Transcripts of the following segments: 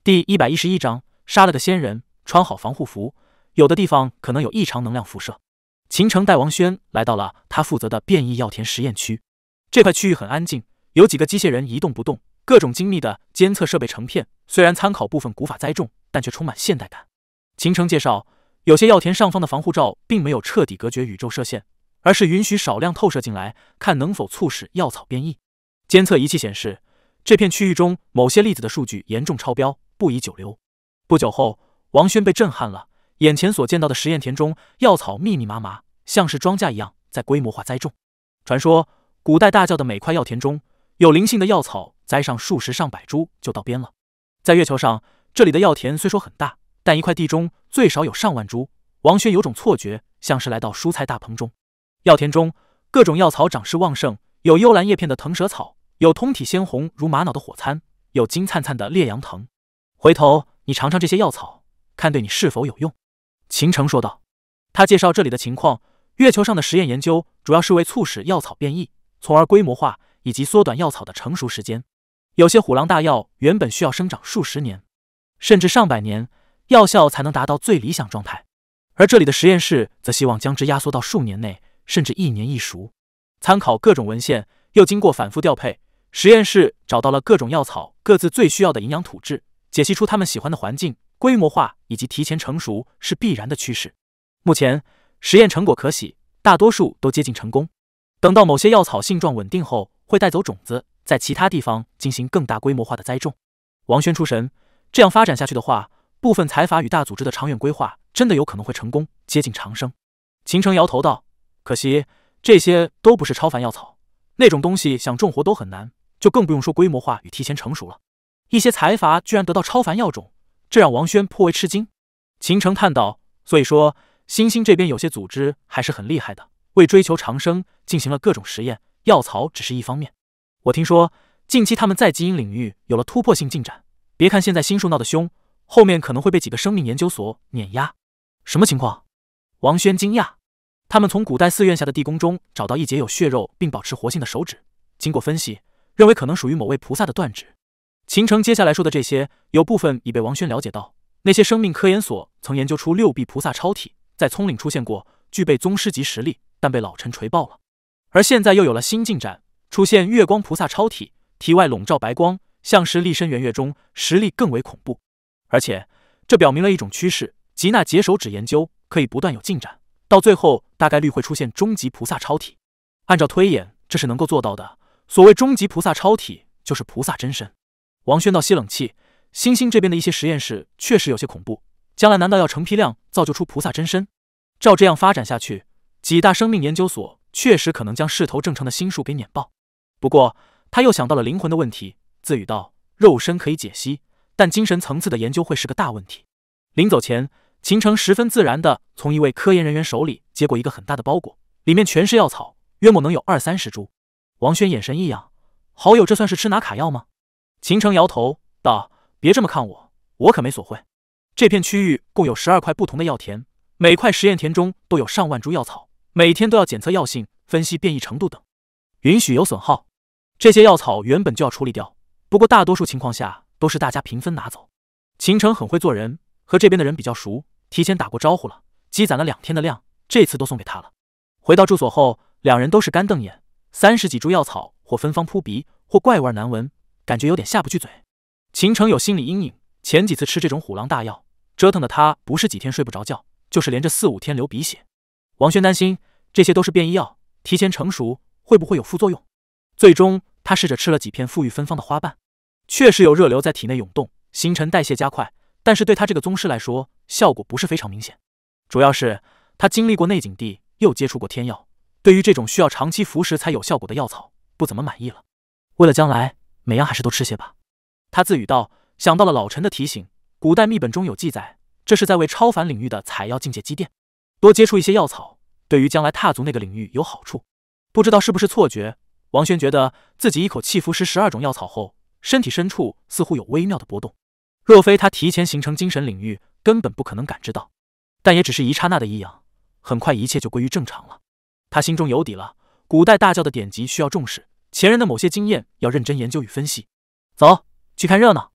第111章，杀了个仙人，穿好防护服，有的地方可能有异常能量辐射。秦城带王轩来到了他负责的变异药田实验区。这块区域很安静，有几个机械人一动不动，各种精密的监测设备成片，虽然参考部分古法栽种，但却充满现代感。秦城介绍，有些药田上方的防护罩并没有彻底隔绝宇宙射线，而是允许少量透射进来，看能否促使药草变异。监测仪器显示，这片区域中某些粒子的数据严重超标，不宜久留。不久后，王轩被震撼了，眼前所见到的实验田中药草密密麻麻，像是庄稼一样在规模化栽种。传说古代大窖的每块药田中有灵性的药草，栽上数十上百株就到边了。在月球上，这里的药田虽说很大，但一块地中最少有上万株。王轩有种错觉，像是来到蔬菜大棚中。药田中各种药草长势旺盛，有幽蓝叶片的藤蛇草，有通体鲜红如玛瑙的火参，有金灿灿的烈阳藤。回头你尝尝这些药草，看对你是否有用。秦城说道。他介绍这里的情况，月球上的实验研究主要是为促使药草变异，从而规模化以及缩短药草的成熟时间。有些虎狼大药原本需要生长数十年，甚至上百年，药效才能达到最理想状态，而这里的实验室则希望将之压缩到数年内，甚至1年一熟。参考各种文献，又经过反复调配，实验室找到了各种药草各自最需要的营养土质，解析出他们喜欢的环境、规模化以及提前成熟是必然的趋势。目前实验成果可喜，大多数都接近成功。等到某些药草性状稳定后，会带走种子，在其他地方进行更大规模化的栽种。王轩出神，这样发展下去的话，部分财阀与大组织的长远规划真的有可能会成功，接近长生。秦城摇头道，可惜这些都不是超凡药草，那种东西想种活都很难，就更不用说规模化与提前成熟了。一些财阀居然得到超凡药种，这让王轩颇为吃惊。秦城叹道，所以说星星这边有些组织还是很厉害的，为追求长生进行了各种实验，药草只是一方面。我听说近期他们在基因领域有了突破性进展，别看现在心术闹得凶，后面可能会被几个生命研究所碾压。什么情况？王轩惊讶。他们从古代寺院下的地宫中找到一截有血肉并保持活性的手指，经过分析，认为可能属于某位菩萨的断指。秦城接下来说的这些，有部分已被王轩了解到。那些生命科研所曾研究出6臂菩萨超体，在葱岭出现过，具备宗师级实力，但被老臣锤爆了。而现在又有了新进展，出现月光菩萨超体，体外笼罩白光，像是立身圆月中，实力更为恐怖。而且这表明了一种趋势，即那截手指研究可以不断有进展，到最后大概率会出现终极菩萨超体。按照推演，这是能够做到的。所谓终极菩萨超体，就是菩萨真身。王轩道吸冷气，星星这边的一些实验室确实有些恐怖，将来难道要成批量造就出菩萨真身？照这样发展下去，几大生命研究所确实可能将势头正盛的心术给碾爆。不过他又想到了灵魂的问题，自语道，肉身可以解析，但精神层次的研究会是个大问题。临走前，秦城十分自然地从一位科研人员手里接过一个很大的包裹，里面全是药草，约莫能有20-30株。王轩眼神异样，好友这算是吃拿卡药吗？秦城摇头道，别这么看我，我可没所会。这片区域共有12块不同的药田，每块实验田中都有上万株药草，每天都要检测药性，分析变异程度等，允许有损耗。这些药草原本就要处理掉，不过大多数情况下都是大家平分拿走。秦城很会做人，和这边的人比较熟，提前打过招呼了，积攒了2天的量，这次都送给他了。回到住所后，两人都是干瞪眼，30几株药草或芬芳扑鼻，或怪味难闻，感觉有点下不去嘴。秦城有心理阴影，前几次吃这种虎狼大药，折腾的他不是几天睡不着觉，就是连着4-5天流鼻血。王轩担心这些都是变异药，提前成熟会不会有副作用。最终他试着吃了几片馥郁芬芳的花瓣，确实有热流在体内涌动，新陈代谢加快，但是对他这个宗师来说效果不是非常明显。主要是他经历过内景地，又接触过天药，对于这种需要长期服食才有效果的药草不怎么满意了。为了将来，每样还是多吃些吧。他自语道，想到了老臣的提醒，古代秘本中有记载，这是在为超凡领域的采药境界积淀，多接触一些药草，对于将来踏足那个领域有好处。不知道是不是错觉，王轩觉得自己一口气服食12种药草后，身体深处似乎有微妙的波动，若非他提前形成精神领域，根本不可能感知到。但也只是一刹那的异样，很快一切就归于正常了。他心中有底了，古代大教的典籍需要重视，前人的某些经验要认真研究与分析。走，去看热闹。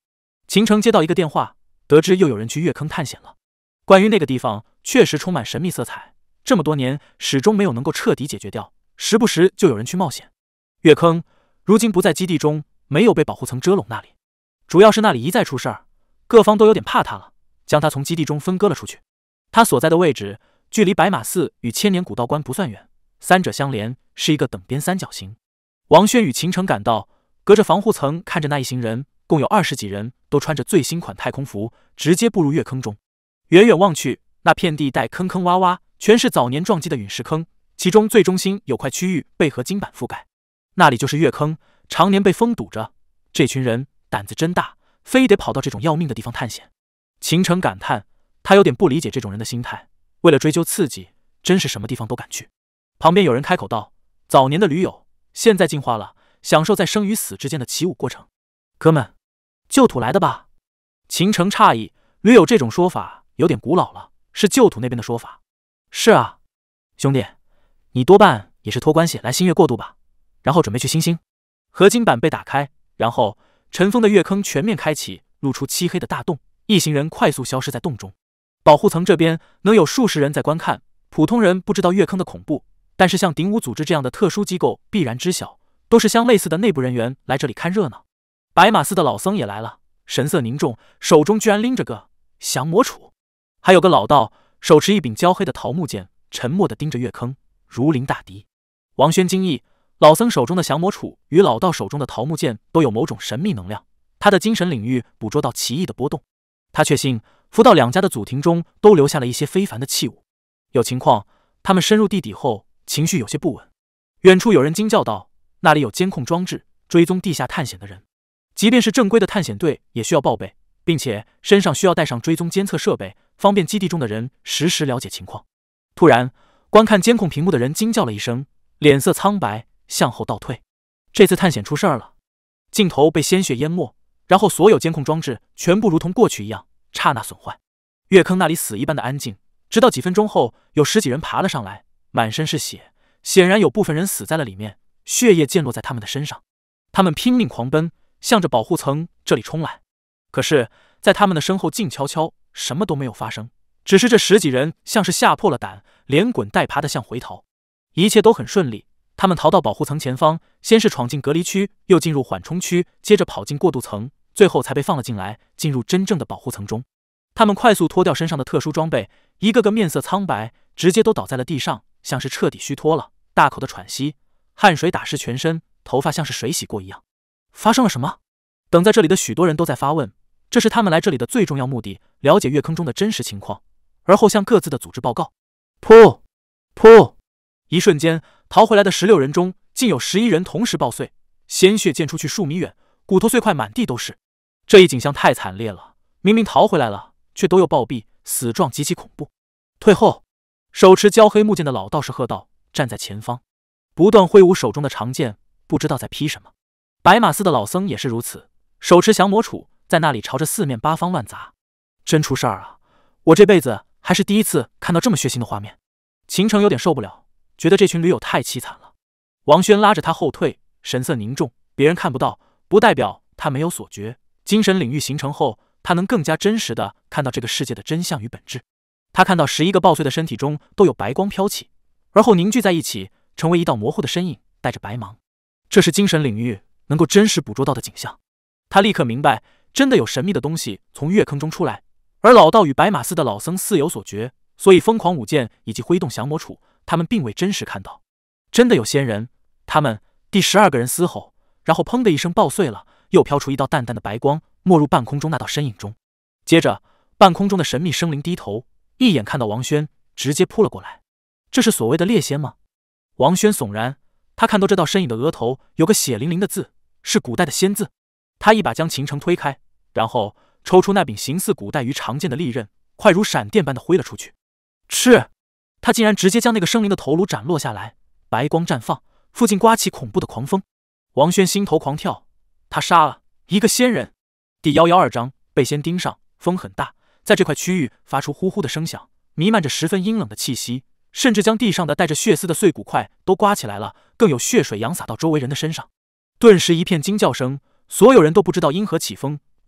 秦城接到一个电话，得知又有人去月坑探险了。关于那个地方，确实充满神秘色彩，这么多年始终没有能够彻底解决掉，时不时就有人去冒险。月坑如今不在基地中，没有被保护层遮拢那里，主要是那里一再出事儿，各方都有点怕他了，将他从基地中分割了出去。他所在的位置距离白马寺与千年古道关不算远，三者相连，是一个等边三角形。王轩与秦城赶到，隔着防护层看着那一行人，共有20几人，都穿着最新款太空服，直接步入月坑中。远远望去，那片地带坑坑洼洼，全是早年撞击的陨石坑，其中最中心有块区域被合金板覆盖，那里就是月坑，常年被封堵着。这群人胆子真大，非得跑到这种要命的地方探险。秦城感叹，他有点不理解这种人的心态，为了追究刺激，真是什么地方都敢去。旁边有人开口道：“早年的驴友，现在进化了，享受在生与死之间的起舞过程。”哥们，旧土来的吧？秦城诧异，驴友这种说法有点古老了，是旧土那边的说法。是啊，兄弟，你多半也是托关系来星月过渡吧？然后准备去星星。合金板被打开，然后尘封的月坑全面开启，露出漆黑的大洞，一行人快速消失在洞中。保护层这边能有数十人在观看，普通人不知道月坑的恐怖，但是像鼎武组织这样的特殊机构必然知晓，都是相类似的内部人员来这里看热闹。白马寺的老僧也来了，神色凝重，手中居然拎着个降魔杵，还有个老道手持一柄焦黑的桃木剑，沉默地盯着月坑，如临大敌。王轩惊异，老僧手中的降魔杵与老道手中的桃木剑都有某种神秘能量，他的精神领域捕捉到奇异的波动。他确信福道两家的祖庭中都留下了一些非凡的器物，有情况他们深入地底后情绪有些不稳。远处有人惊叫道：“那里有监控装置，追踪地下探险的人，即便是正规的探险队也需要报备，并且身上需要带上追踪监测设备，方便基地中的人实时了解情况。”突然，观看监控屏幕的人惊叫了一声，脸色苍白，向后倒退。这次探险出事儿了，镜头被鲜血淹没，然后所有监控装置全部如同过去一样刹那损坏。月坑那里死一般的安静，直到几分钟后，有10几人爬了上来，满身是血，显然有部分人死在了里面，血液溅落在他们的身上。他们拼命狂奔，向着保护层这里冲来。可是在他们的身后静悄悄，什么都没有发生，只是这10几人像是吓破了胆，连滚带爬的向回逃。一切都很顺利，他们逃到保护层前方，先是闯进隔离区，又进入缓冲区，接着跑进过渡层，最后才被放了进来，进入真正的保护层中。他们快速脱掉身上的特殊装备，一个个面色苍白，直接都倒在了地上，像是彻底虚脱了，大口的喘息，汗水打湿全身，头发像是水洗过一样。发生了什么？等在这里的许多人都在发问，这是他们来这里的最重要目的，了解月坑中的真实情况，而后向各自的组织报告。噗噗，一瞬间，逃回来的16人中，竟有11人同时爆碎，鲜血溅出去数米远，骨头碎块满地都是。这一景象太惨烈了，明明逃回来了，却都有暴毙，死状极其恐怖。退后！手持焦黑木剑的老道士喝道，站在前方，不断挥舞手中的长剑，不知道在劈什么。白马寺的老僧也是如此，手持降魔杵，在那里朝着四面八方乱砸。真出事儿啊！我这辈子还是第一次看到这么血腥的画面。秦城有点受不了，觉得这群驴友太凄惨了。王轩拉着他后退，神色凝重，别人看不到，不代表他没有所觉。精神领域形成后，他能更加真实地看到这个世界的真相与本质。他看到11个爆碎的身体中都有白光飘起，而后凝聚在一起，成为一道模糊的身影，带着白芒。这是精神领域能够真实捕捉到的景象。他立刻明白，真的有神秘的东西从月坑中出来，而老道与白马寺的老僧似有所觉，所以疯狂舞剑以及挥动降魔杵，他们并未真实看到。真的有仙人！他们第12个人嘶吼，然后砰的一声爆碎了，又飘出一道淡淡的白光，没入半空中那道身影中。接着，半空中的神秘生灵低头，一眼看到王轩，直接扑了过来。这是所谓的猎仙吗？王轩悚然，他看到这道身影的额头有个血淋淋的字，是古代的仙字。他一把将秦城推开，然后抽出那柄形似古代鱼长剑的利刃，快如闪电般的挥了出去。是，他竟然直接将那个生灵的头颅斩落下来，白光绽放，附近刮起恐怖的狂风。王轩心头狂跳，他杀了一个仙人。第112章被仙盯上，风很大，在这块区域发出呼呼的声响，弥漫着十分阴冷的气息，甚至将地上的带着血丝的碎骨块都刮起来了，更有血水扬洒到周围人的身上。顿时一片惊叫声，所有人都不知道因何起风，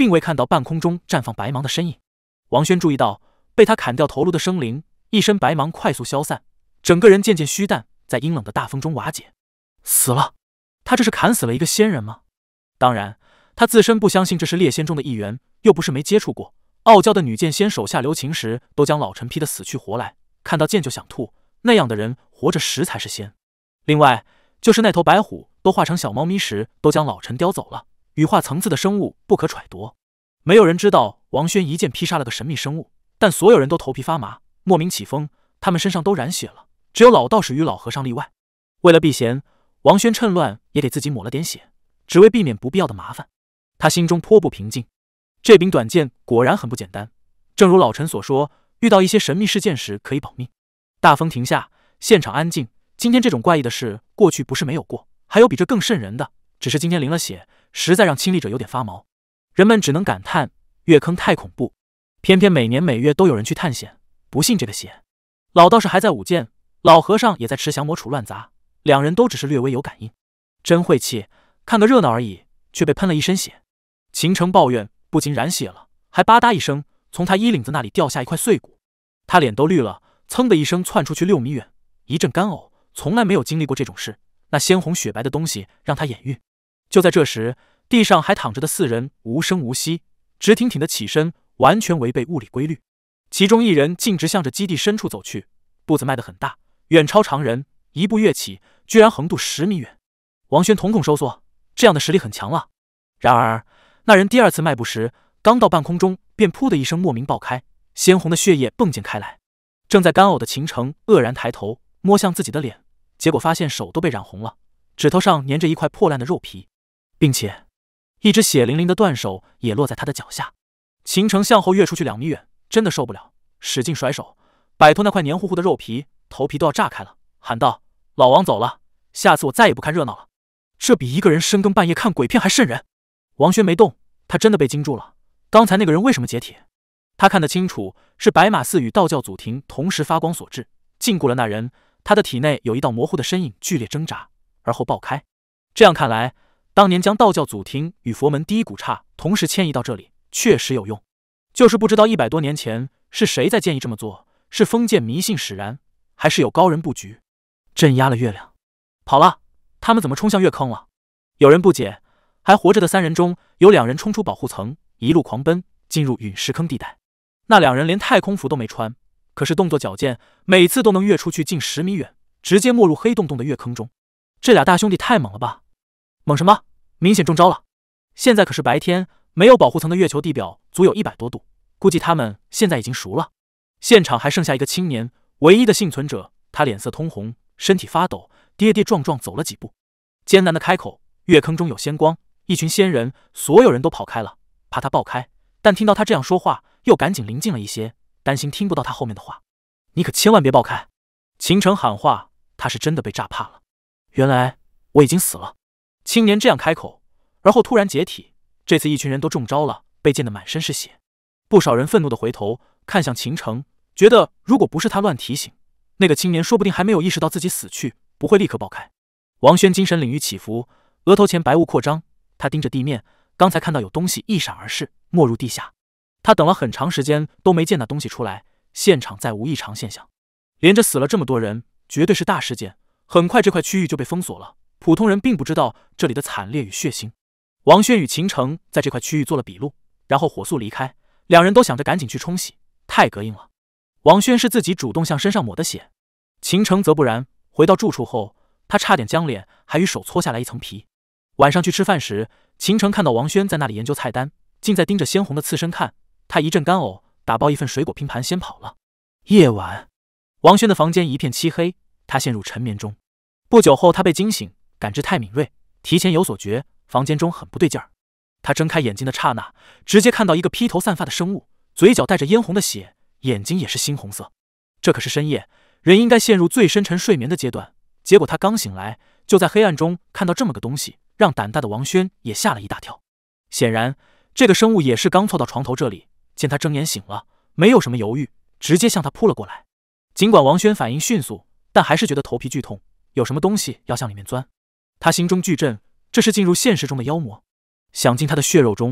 并未看到半空中绽放白芒的身影。王轩注意到被他砍掉头颅的生灵，一身白芒快速消散，整个人渐渐虚淡，在阴冷的大风中瓦解。死了？他这是砍死了一个仙人吗？当然，他自身不相信这是猎仙中的一员，又不是没接触过。傲娇的女剑仙手下留情时，都将老臣劈得死去活来，看到剑就想吐，那样的人活着时才是仙。另外，就是那头白虎都化成小猫咪时，都将老臣叼走了。羽化层次的生物不可揣度，没有人知道王轩一剑劈杀了个神秘生物，但所有人都头皮发麻，莫名起风，他们身上都染血了，只有老道士与老和尚例外。为了避嫌，王轩趁乱也给自己抹了点血，只为避免不必要的麻烦。他心中颇不平静，这柄短剑果然很不简单。正如老臣所说，遇到一些神秘事件时可以保命。大风停下，现场安静。今天这种怪异的事，过去不是没有过，还有比这更瘆人的，只是今天淋了血，实在让亲历者有点发毛。人们只能感叹月坑太恐怖，偏偏每年每月都有人去探险，不信这个邪。老道士还在舞剑，老和尚也在持降魔杵乱砸，两人都只是略微有感应。真晦气，看个热闹而已，却被喷了一身血。秦城抱怨，不仅染血了，还吧嗒一声从他衣领子那里掉下一块碎骨，他脸都绿了，噌的一声窜出去6米远，一阵干呕，从来没有经历过这种事。那鲜红雪白的东西让他眼晕。就在这时，地上还躺着的4人无声无息，直挺挺的起身，完全违背物理规律。其中一人径直向着基地深处走去，步子迈得很大，远超常人，一步跃起，居然横渡10米远。王轩瞳孔收缩，这样的实力很强了。然而那人第2次迈步时，刚到半空中，便噗的一声莫名爆开，鲜红的血液迸溅开来。正在干呕的秦城愕然抬头摸向自己的脸，结果发现手都被染红了，指头上粘着一块破烂的肉皮，并且一只血淋淋的断手也落在他的脚下。秦城向后跃出去2米远，真的受不了，使劲甩手，摆脱那块黏糊糊的肉皮，头皮都要炸开了，喊道：“老王走了，下次我再也不看热闹了。”这比一个人深更半夜看鬼片还瘆人。王轩没动，他真的被惊住了。刚才那个人为什么解体？他看得清楚，是白马寺与道教祖庭同时发光所致。禁锢了那人，他的体内有一道模糊的身影剧烈挣扎，而后爆开。这样看来，当年将道教祖庭与佛门第一股刹同时迁移到这里，确实有用。就是不知道100多年前是谁在建议这么做，是封建迷信使然，还是有高人布局镇压了月亮？跑了，他们怎么冲向月坑了？有人不解。还活着的3人中，有2人冲出保护层，一路狂奔进入陨石坑地带。那2人连太空服都没穿，可是动作矫健，每次都能跃出去近10米远，直接没入黑洞洞的月坑中。这俩大兄弟太猛了吧？猛什么？明显中招了。现在可是白天，没有保护层的月球地表足有100多度，估计他们现在已经熟了。现场还剩下一个青年，唯一的幸存者，他脸色通红，身体发抖，跌跌撞撞走了几步，艰难的开口：“月坑中有仙光。”一群仙人，所有人都跑开了，怕他爆开，但听到他这样说话，又赶紧临近了一些，担心听不到他后面的话。你可千万别爆开！秦城喊话，他是真的被炸怕了。原来我已经死了。青年这样开口，而后突然解体。这次一群人都中招了，被溅得满身是血。不少人愤怒地回头看向秦城，觉得如果不是他乱提醒，那个青年说不定还没有意识到自己死去，不会立刻爆开。王轩精神领域起伏，额头前白雾扩张。他盯着地面，刚才看到有东西一闪而逝，没入地下。他等了很长时间都没见那东西出来，现场再无异常现象。连着死了这么多人，绝对是大事件。很快这块区域就被封锁了，普通人并不知道这里的惨烈与血腥。王轩与秦城在这块区域做了笔录，然后火速离开。2人都想着赶紧去冲洗，太膈应了。王轩是自己主动向身上抹的血，秦城则不然。回到住处后，他差点将脸还与手搓下来一层皮。晚上去吃饭时，秦城看到王轩在那里研究菜单，竟在盯着鲜红的刺身看。他一阵干呕，打包一份水果拼盘先跑了。夜晚，王轩的房间一片漆黑，他陷入沉眠中。不久后，他被惊醒，感知太敏锐，提前有所觉，房间中很不对劲儿。他睁开眼睛的刹那，直接看到一个披头散发的生物，嘴角带着嫣红的血，眼睛也是猩红色。这可是深夜，人应该陷入最深沉睡眠的阶段。结果他刚醒来，就在黑暗中看到这么个东西，让胆大的王轩也吓了一大跳。显然，这个生物也是刚凑到床头这里，见他睁眼醒了，没有什么犹豫，直接向他扑了过来。尽管王轩反应迅速，但还是觉得头皮剧痛，有什么东西要向里面钻。他心中巨震，这是进入现实中的妖魔，想进他的血肉中，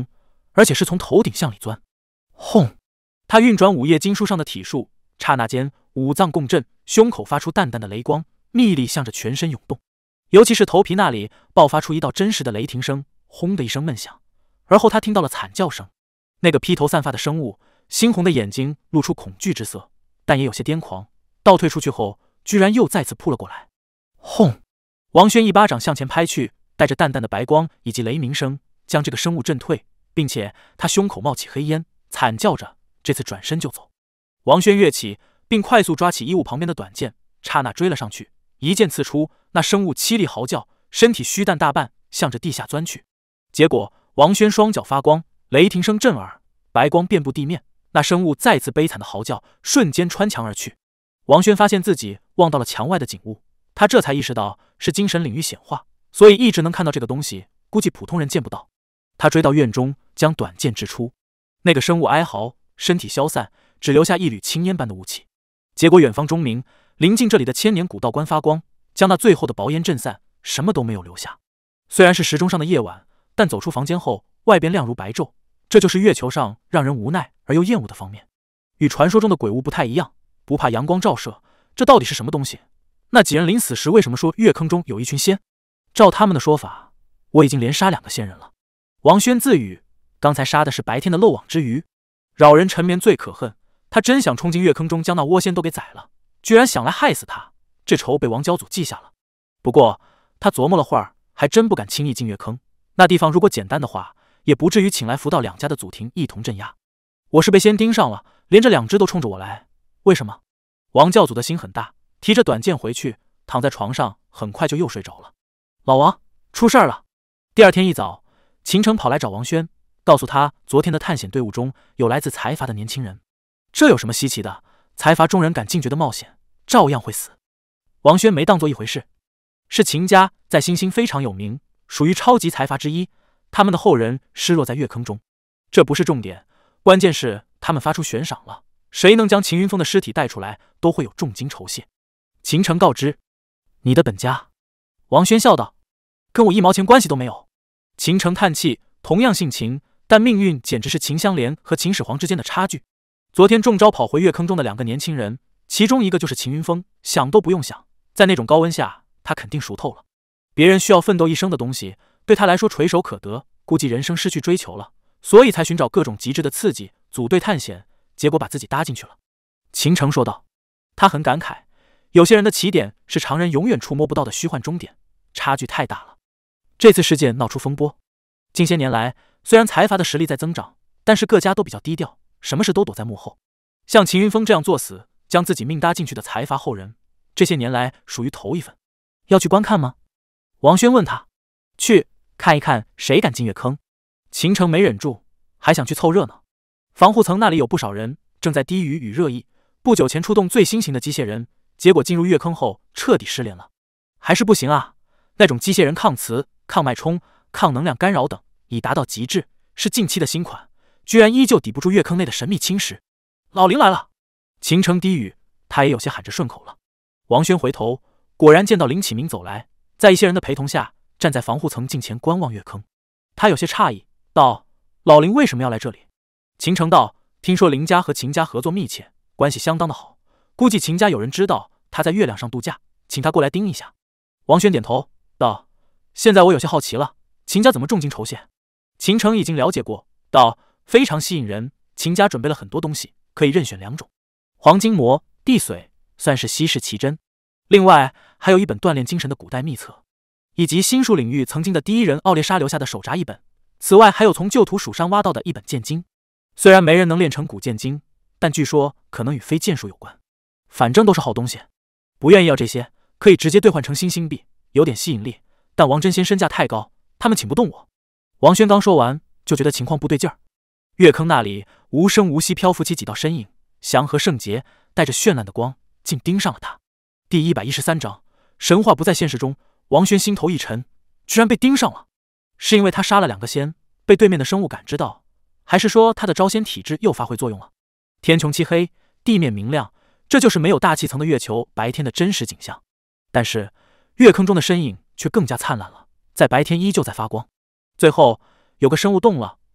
而且是从头顶向里钻。轰！他运转午夜经书上的体术，刹那间五脏共振，胸口发出淡淡的雷光，秘力向着全身涌动。尤其是头皮那里爆发出一道真实的雷霆声，轰的一声闷响。而后他听到了惨叫声，那个披头散发的生物，猩红的眼睛露出恐惧之色，但也有些癫狂。倒退出去后，居然又再次扑了过来。轰！王轩一巴掌向前拍去，带着淡淡的白光以及雷鸣声，将这个生物震退，并且他胸口冒起黑烟，惨叫着，这次转身就走。王轩跃起，并快速抓起衣物旁边的短剑，刹那追了上去，一剑刺出，那生物凄厉嚎叫，身体虚淡大半，向着地下钻去。结果王轩双脚发光，雷霆声震耳，白光遍布地面，那生物再次悲惨的嚎叫，瞬间穿墙而去。王轩发现自己望到了墙外的景物，他这才意识到是精神领域显化，所以一直能看到这个东西，估计普通人见不到。他追到院中，将短剑掷出，那个生物哀嚎，身体消散，只留下一缕青烟般的雾气。结果远方钟鸣，临近这里的千年古道观发光，将那最后的薄烟震散，什么都没有留下。虽然是时钟上的夜晚，但走出房间后，外边亮如白昼，这就是月球上让人无奈而又厌恶的方面。与传说中的鬼物不太一样，不怕阳光照射，这到底是什么东西？那几人临死时为什么说月坑中有一群仙？照他们的说法，我已经连杀2个仙人了。王轩自语，刚才杀的是白天的漏网之鱼，扰人沉眠最可恨。他真想冲进月坑中将那倭仙都给宰了，居然想来害死他，这仇被王教主记下了。不过他琢磨了会儿，还真不敢轻易进月坑。那地方如果简单的话，也不至于请来福道2家的祖庭一同镇压。我是被仙盯上了，连这2只都冲着我来，为什么？王教主的心很大，提着短剑回去，躺在床上，很快就又睡着了。老王，出事了！第二天一早，秦城跑来找王轩，告诉他昨天的探险队伍中有来自财阀的年轻人。这有什么稀奇的？财阀中人敢进绝的冒险，照样会死。王轩没当作一回事。是秦家在新兴非常有名，属于超级财阀之一，他们的后人失落在月坑中。这不是重点，关键是他们发出悬赏了，谁能将秦云峰的尸体带出来，都会有重金酬谢。秦城告知，你的本家。王轩笑道，跟我1毛钱关系都没有。秦城叹气，同样姓秦，但命运简直是秦香莲和秦始皇之间的差距。昨天中招跑回月坑中的2个年轻人，其中一个就是秦云峰，想都不用想，在那种高温下，他肯定熟透了。别人需要奋斗一生的东西，对他来说垂手可得，估计人生失去追求了，所以才寻找各种极致的刺激，组队探险，结果把自己搭进去了。秦城说道，他很感慨，有些人的起点是常人永远触摸不到的虚幻终点，差距太大了。这次事件闹出风波，近些年来，虽然财阀的实力在增长，但是各家都比较低调，什么事都躲在幕后。像秦云峰这样作死，将自己命搭进去的财阀后人，这些年来属于头一份。要去观看吗？王轩问他。去看一看谁敢进月坑。秦城没忍住，还想去凑热闹。防护层那里有不少人正在低语与热议，不久前出动最新型的机械人，结果进入月坑后彻底失联了。还是不行啊，那种机械人抗磁、抗脉冲、抗能量干扰等已达到极致，是近期的新款，居然依旧抵不住月坑内的神秘侵蚀。老林来了！秦城低语，他也有些喊着顺口了。王轩回头，果然见到林启明走来，在一些人的陪同下，站在防护层近前观望月坑。他有些诧异，道：“老林为什么要来这里？”秦城道：“听说林家和秦家合作密切，关系相当的好，估计秦家有人知道他在月亮上度假，请他过来盯一下。”王轩点头道：“现在我有些好奇了，秦家怎么重金酬谢？”秦城已经了解过，道：“非常吸引人，秦家准备了很多东西，可以任选2种，黄金魔、地髓，算是稀世奇珍。另外还有一本锻炼精神的古代秘册，以及心术领域曾经的第一人奥列莎留下的手札1本。此外还有从旧土蜀山挖到的1本剑经，虽然没人能练成古剑经，但据说可能与飞剑术有关。反正都是好东西，不愿意要这些，可以直接兑换成新星币，有点吸引力。但王真仙身价太高，他们请不动我。”王轩刚说完，就觉得情况不对劲儿。月坑那里无声无息漂浮起几道身影，祥和圣洁，带着绚烂的光，竟盯上了他。第113章，神话不在现实中。王轩心头一沉，居然被盯上了，是因为他杀了2个仙，被对面的生物感知到，还是说他的招仙体质又发挥作用了？天穹漆黑，地面明亮，这就是没有大气层的月球白天的真实景象。但是月坑中的身影却更加灿烂了，在白天依旧在发光。最后有个生物动了，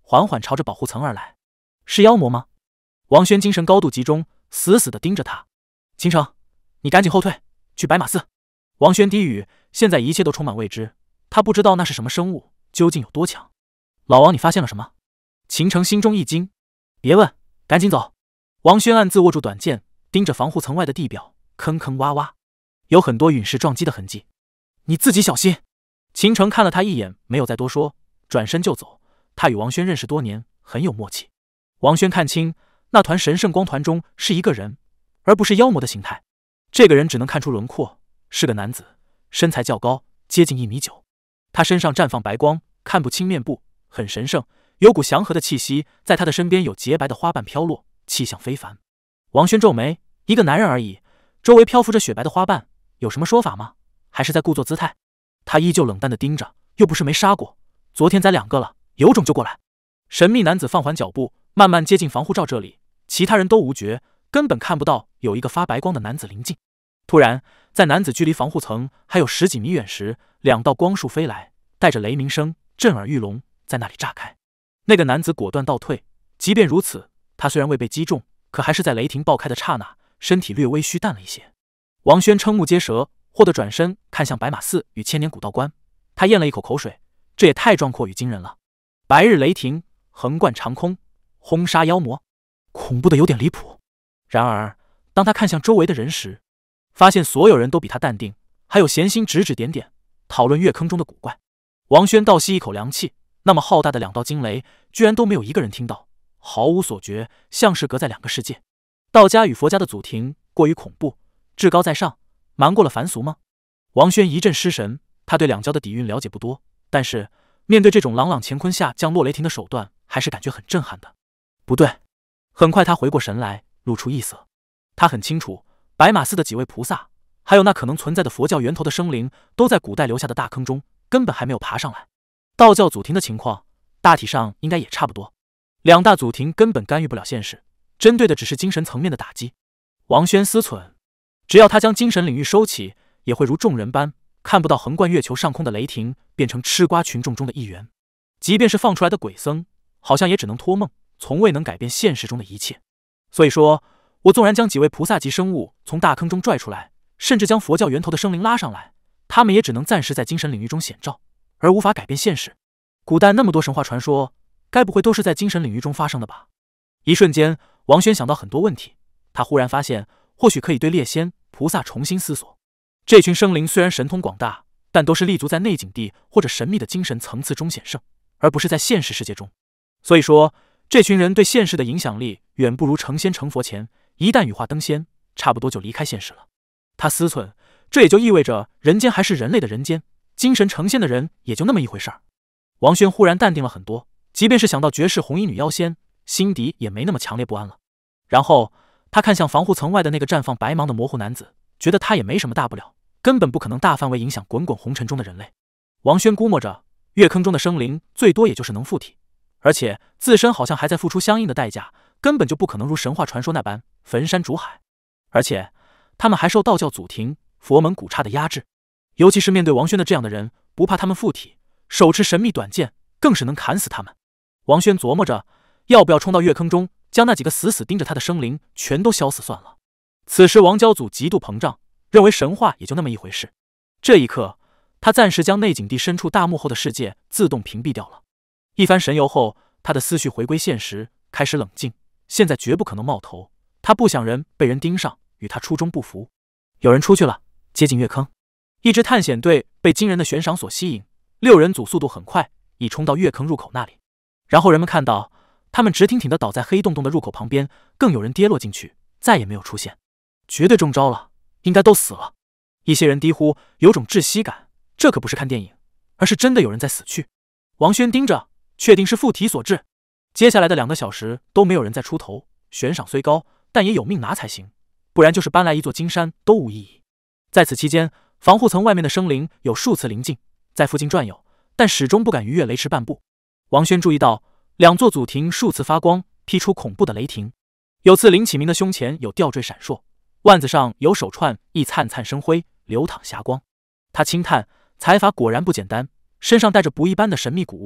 缓缓朝着保护层而来。是妖魔吗？王轩精神高度集中，死死地盯着他。秦城，你赶紧后退，去白马寺。王轩低语，现在一切都充满未知，他不知道那是什么生物，究竟有多强。老王，你发现了什么？秦城心中一惊。别问，赶紧走。王轩暗自握住短剑，盯着防护层外的地表，坑坑洼洼，有很多陨石撞击的痕迹。你自己小心。秦城看了他一眼，没有再多说，转身就走。他与王轩认识多年，很有默契。王轩看清那团神圣光团中是一个人，而不是妖魔的形态。这个人只能看出轮廓，是个男子，身材较高，接近1.9米。他身上绽放白光，看不清面部，很神圣，有股祥和的气息。在他的身边有洁白的花瓣飘落，气象非凡。王轩皱眉，一个男人而已，周围漂浮着雪白的花瓣，有什么说法吗？还是在故作姿态？他依旧冷淡地盯着，又不是没杀过，昨天宰2个了，有种就过来。神秘男子放缓脚步，慢慢接近防护罩这里，其他人都无觉，根本看不到有一个发白光的男子临近。突然，在男子距离防护层还有10几米远时，2道光束飞来，带着雷鸣声，震耳欲聋，在那里炸开。那个男子果断倒退，即便如此，他虽然未被击中，可还是在雷霆爆开的刹那，身体略微虚淡了一些。王轩瞠目结舌，霍地转身看向白马寺与千年古道观，他咽了一口口水，这也太壮阔与惊人了。白日雷霆横贯长空，轰杀妖魔，恐怖的有点离谱。然而当他看向周围的人时，发现所有人都比他淡定，还有闲心指指点点讨论月坑中的古怪。王轩倒吸一口凉气，那么浩大的2道惊雷居然都没有一个人听到，毫无所觉，像是隔在2个世界。道家与佛家的祖庭过于恐怖，至高在上，瞒过了凡俗吗？王轩一阵失神，他对2教的底蕴了解不多，但是面对这种朗朗乾坤下降落雷霆的手段，还是感觉很震撼的。不对，很快他回过神来，露出异色。他很清楚，白马寺的几位菩萨，还有那可能存在的佛教源头的生灵，都在古代留下的大坑中，根本还没有爬上来。道教祖庭的情况，大体上应该也差不多。2大祖庭根本干预不了现实，针对的只是精神层面的打击。王轩思忖，只要他将精神领域收起，也会如众人般看不到横贯月球上空的雷霆，变成吃瓜群众中的一员。即便是放出来的鬼僧，好像也只能托梦，从未能改变现实中的一切。所以说，我纵然将几位菩萨级生物从大坑中拽出来，甚至将佛教源头的生灵拉上来，他们也只能暂时在精神领域中显照，而无法改变现实。古代那么多神话传说，该不会都是在精神领域中发生的吧？一瞬间，王轩想到很多问题。他忽然发现，或许可以对猎仙菩萨重新思索。这群生灵虽然神通广大，但都是立足在内景地或者神秘的精神层次中显圣，而不是在现实世界中。所以说，这群人对现实的影响力远不如成仙成佛前，一旦羽化登仙，差不多就离开现实了。他思忖，这也就意味着人间还是人类的人间，精神成仙的人也就那么一回事儿。王轩忽然淡定了很多，即便是想到绝世红衣女妖仙，心底也没那么强烈不安了。然后他看向防护层外的那个绽放白芒的模糊男子，觉得他也没什么大不了，根本不可能大范围影响滚滚红尘中的人类。王轩估摸着，月坑中的生灵最多也就是能附体，而且自身好像还在付出相应的代价，根本就不可能如神话传说那般焚山逐海。而且他们还受道教祖庭、佛门古刹的压制，尤其是面对王轩的这样的人，不怕他们附体，手持神秘短剑，更是能砍死他们。王轩琢磨着，要不要冲到月坑中，将那几个死死盯着他的生灵全都消死算了。此时王教祖极度膨胀，认为神话也就那么一回事。这一刻，他暂时将内景地深处大幕后的世界自动屏蔽掉了。一番神游后，他的思绪回归现实，开始冷静。现在绝不可能冒头，他不想人被人盯上，与他初衷不符。有人出去了，接近月坑。一支探险队被惊人的悬赏所吸引，6人组速度很快，已冲到月坑入口那里。然后人们看到他们直挺挺地倒在黑洞洞的入口旁边，更有人跌落进去，再也没有出现。绝对中招了，应该都死了。一些人低呼，有种窒息感，这可不是看电影，而是真的有人在死去。王轩盯着，确定是附体所致。接下来的2个小时都没有人再出头，悬赏虽高，但也有命拿才行，不然就是搬来一座金山都无意义。在此期间，防护层外面的生灵有数次临近，在附近转悠，但始终不敢逾越雷池半步。王轩注意到2座祖庭数次发光，劈出恐怖的雷霆。有次林启明的胸前有吊坠闪烁，腕子上有手串亦灿灿生辉，流淌霞光。他轻叹，财阀果然不简单，身上带着不一般的神秘古物，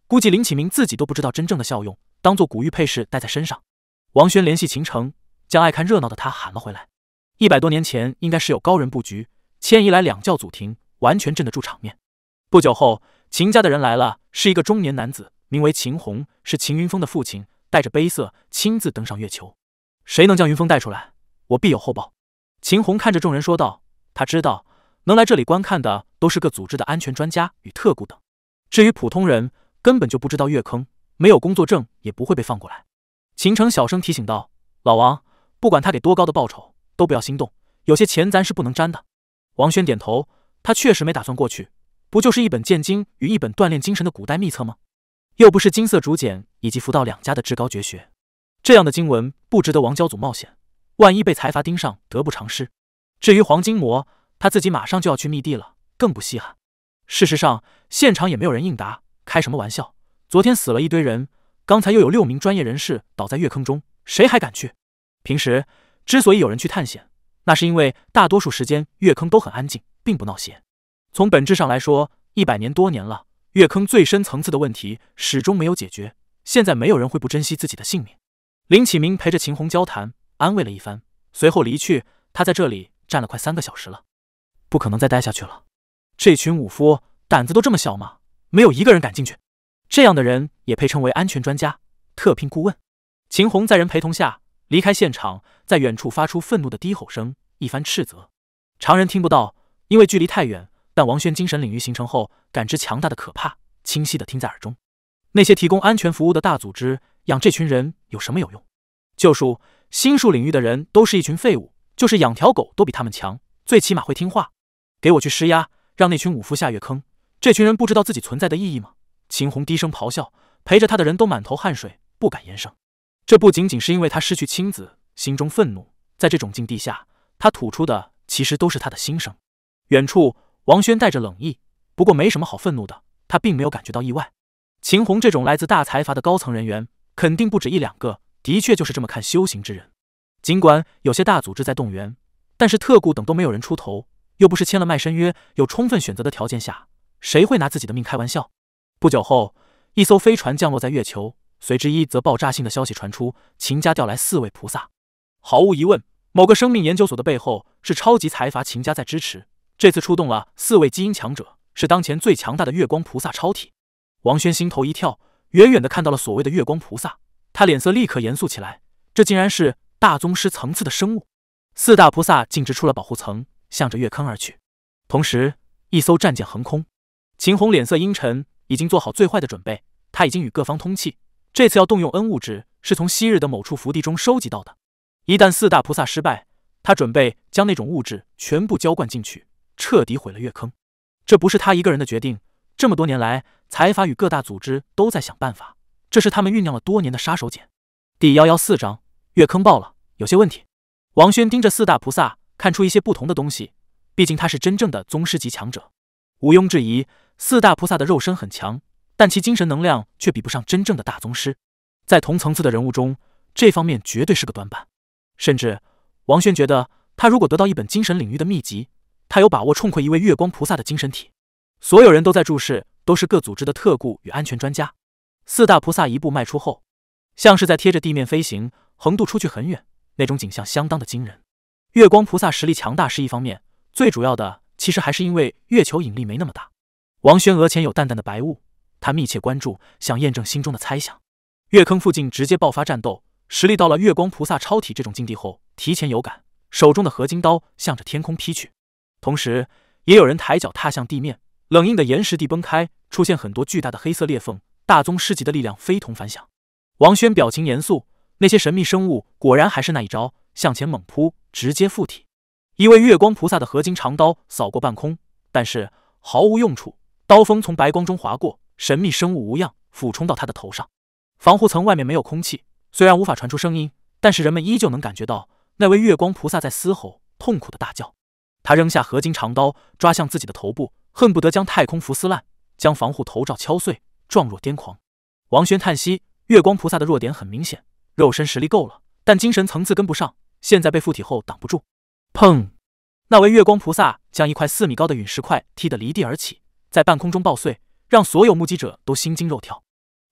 估计林启明自己都不知道真正的效用，当做古玉佩饰戴在身上。王轩联系秦城，将爱看热闹的他喊了回来。100多年前应该是有高人布局，迁移来两教祖庭，完全镇得住场面。不久后，秦家的人来了，是一个中年男子，名为秦红，是秦云峰的父亲，带着杯色亲自登上月球。谁能将云峰带出来，我必有厚报。秦红看着众人说道，他知道能来这里观看的都是各组织的安全专家与特雇等，至于普通人根本就不知道月坑，没有工作证也不会被放过来。秦城小声提醒道，老王，不管他给多高的报酬，都不要心动，有些钱咱是不能沾的。王轩点头，他确实没打算过去，不就是一本剑经与一本锻炼精神的古代秘册吗？又不是金色竹简以及符道两家的至高绝学，这样的经文不值得王教祖冒险，万一被财阀盯上，得不偿失。至于黄金魔，他自己马上就要去密地了，更不稀罕。事实上，现场也没有人应答，开什么玩笑？昨天死了一堆人，刚才又有6名专业人士倒在月坑中，谁还敢去？平时之所以有人去探险，那是因为大多数时间月坑都很安静，并不闹邪。从本质上来说，100年多年了，月坑最深层次的问题始终没有解决，现在没有人会不珍惜自己的性命。林启明陪着秦红交谈，安慰了一番，随后离去。他在这里站了快3个小时了，不可能再待下去了。这群武夫胆子都这么小吗？没有一个人敢进去。这样的人也配称为安全专家、特聘顾问？秦红在人陪同下离开现场，在远处发出愤怒的低吼声，一番斥责。常人听不到，因为距离太远，但王轩精神领域形成后，感知强大的可怕，清晰地听在耳中。那些提供安全服务的大组织养这群人有什么有用？旧术、心术领域的人都是一群废物，就是养条狗都比他们强，最起码会听话。给我去施压，让那群武夫下月坑。这群人不知道自己存在的意义吗？秦红低声咆哮，陪着他的人都满头汗水，不敢言声。这不仅仅是因为他失去亲子，心中愤怒，在这种境地下，他吐出的其实都是他的心声。远处，王轩带着冷意，不过没什么好愤怒的，他并没有感觉到意外。秦红这种来自大财阀的高层人员，肯定不止1-2个，的确就是这么看修行之人。尽管有些大组织在动员，但是特雇等都没有人出头，又不是签了卖身约，有充分选择的条件下，谁会拿自己的命开玩笑？不久后，一艘飞船降落在月球，随之一则爆炸性的消息传出，秦家调来4位菩萨。毫无疑问，某个生命研究所的背后是超级财阀秦家在支持。这次出动了4位基因强者，是当前最强大的月光菩萨超体。王轩心头一跳，远远地看到了所谓的月光菩萨，他脸色立刻严肃起来，这竟然是大宗师层次的生物。4大菩萨径直出了保护层，向着月坑而去。同时，一艘战舰横空。秦红脸色阴沉，已经做好最坏的准备。他已经与各方通气，这次要动用恩物质是从昔日的某处福地中收集到的。一旦4大菩萨失败，他准备将那种物质全部浇灌进去，彻底毁了月坑。这不是他一个人的决定，这么多年来，财阀与各大组织都在想办法，这是他们酝酿了多年的杀手锏。第114章，月坑爆了，有些问题。王轩盯着4大菩萨，看出一些不同的东西，毕竟他是真正的宗师级强者。毋庸置疑，4大菩萨的肉身很强，但其精神能量却比不上真正的大宗师。在同层次的人物中，这方面绝对是个短板。甚至，王轩觉得，他如果得到一本精神领域的秘籍，他有把握冲溃一位月光菩萨的精神体。所有人都在注视，都是各组织的特雇与安全专家。4大菩萨一步迈出后，像是在贴着地面飞行，横渡出去很远，那种景象相当的惊人。月光菩萨实力强大是一方面，最主要的其实还是因为月球引力没那么大。王轩额前有淡淡的白雾，他密切关注，想验证心中的猜想。月坑附近直接爆发战斗，实力到了月光菩萨超体这种境地后，提前有感，手中的合金刀向着天空劈去。同时，也有人抬脚踏向地面，冷硬的岩石地崩开，出现很多巨大的黑色裂缝，大宗师级的力量非同凡响。王轩表情严肃，那些神秘生物果然还是那一招，向前猛扑，直接附体。一位月光菩萨的合金长刀扫过半空，但是毫无用处，刀锋从白光中划过，神秘生物无恙，俯冲到他的头上。防护层外面没有空气，虽然无法传出声音，但是人们依旧能感觉到那位月光菩萨在嘶吼，痛苦的大叫。他扔下合金长刀，抓向自己的头部，恨不得将太空服撕烂，将防护头罩敲碎，状若癫狂。王轩叹息，月光菩萨的弱点很明显，肉身实力够了，但精神层次跟不上，现在被附体后挡不住。砰！那位月光菩萨将一块4米高的陨石块踢得离地而起，在半空中爆碎，让所有目击者都心惊肉跳。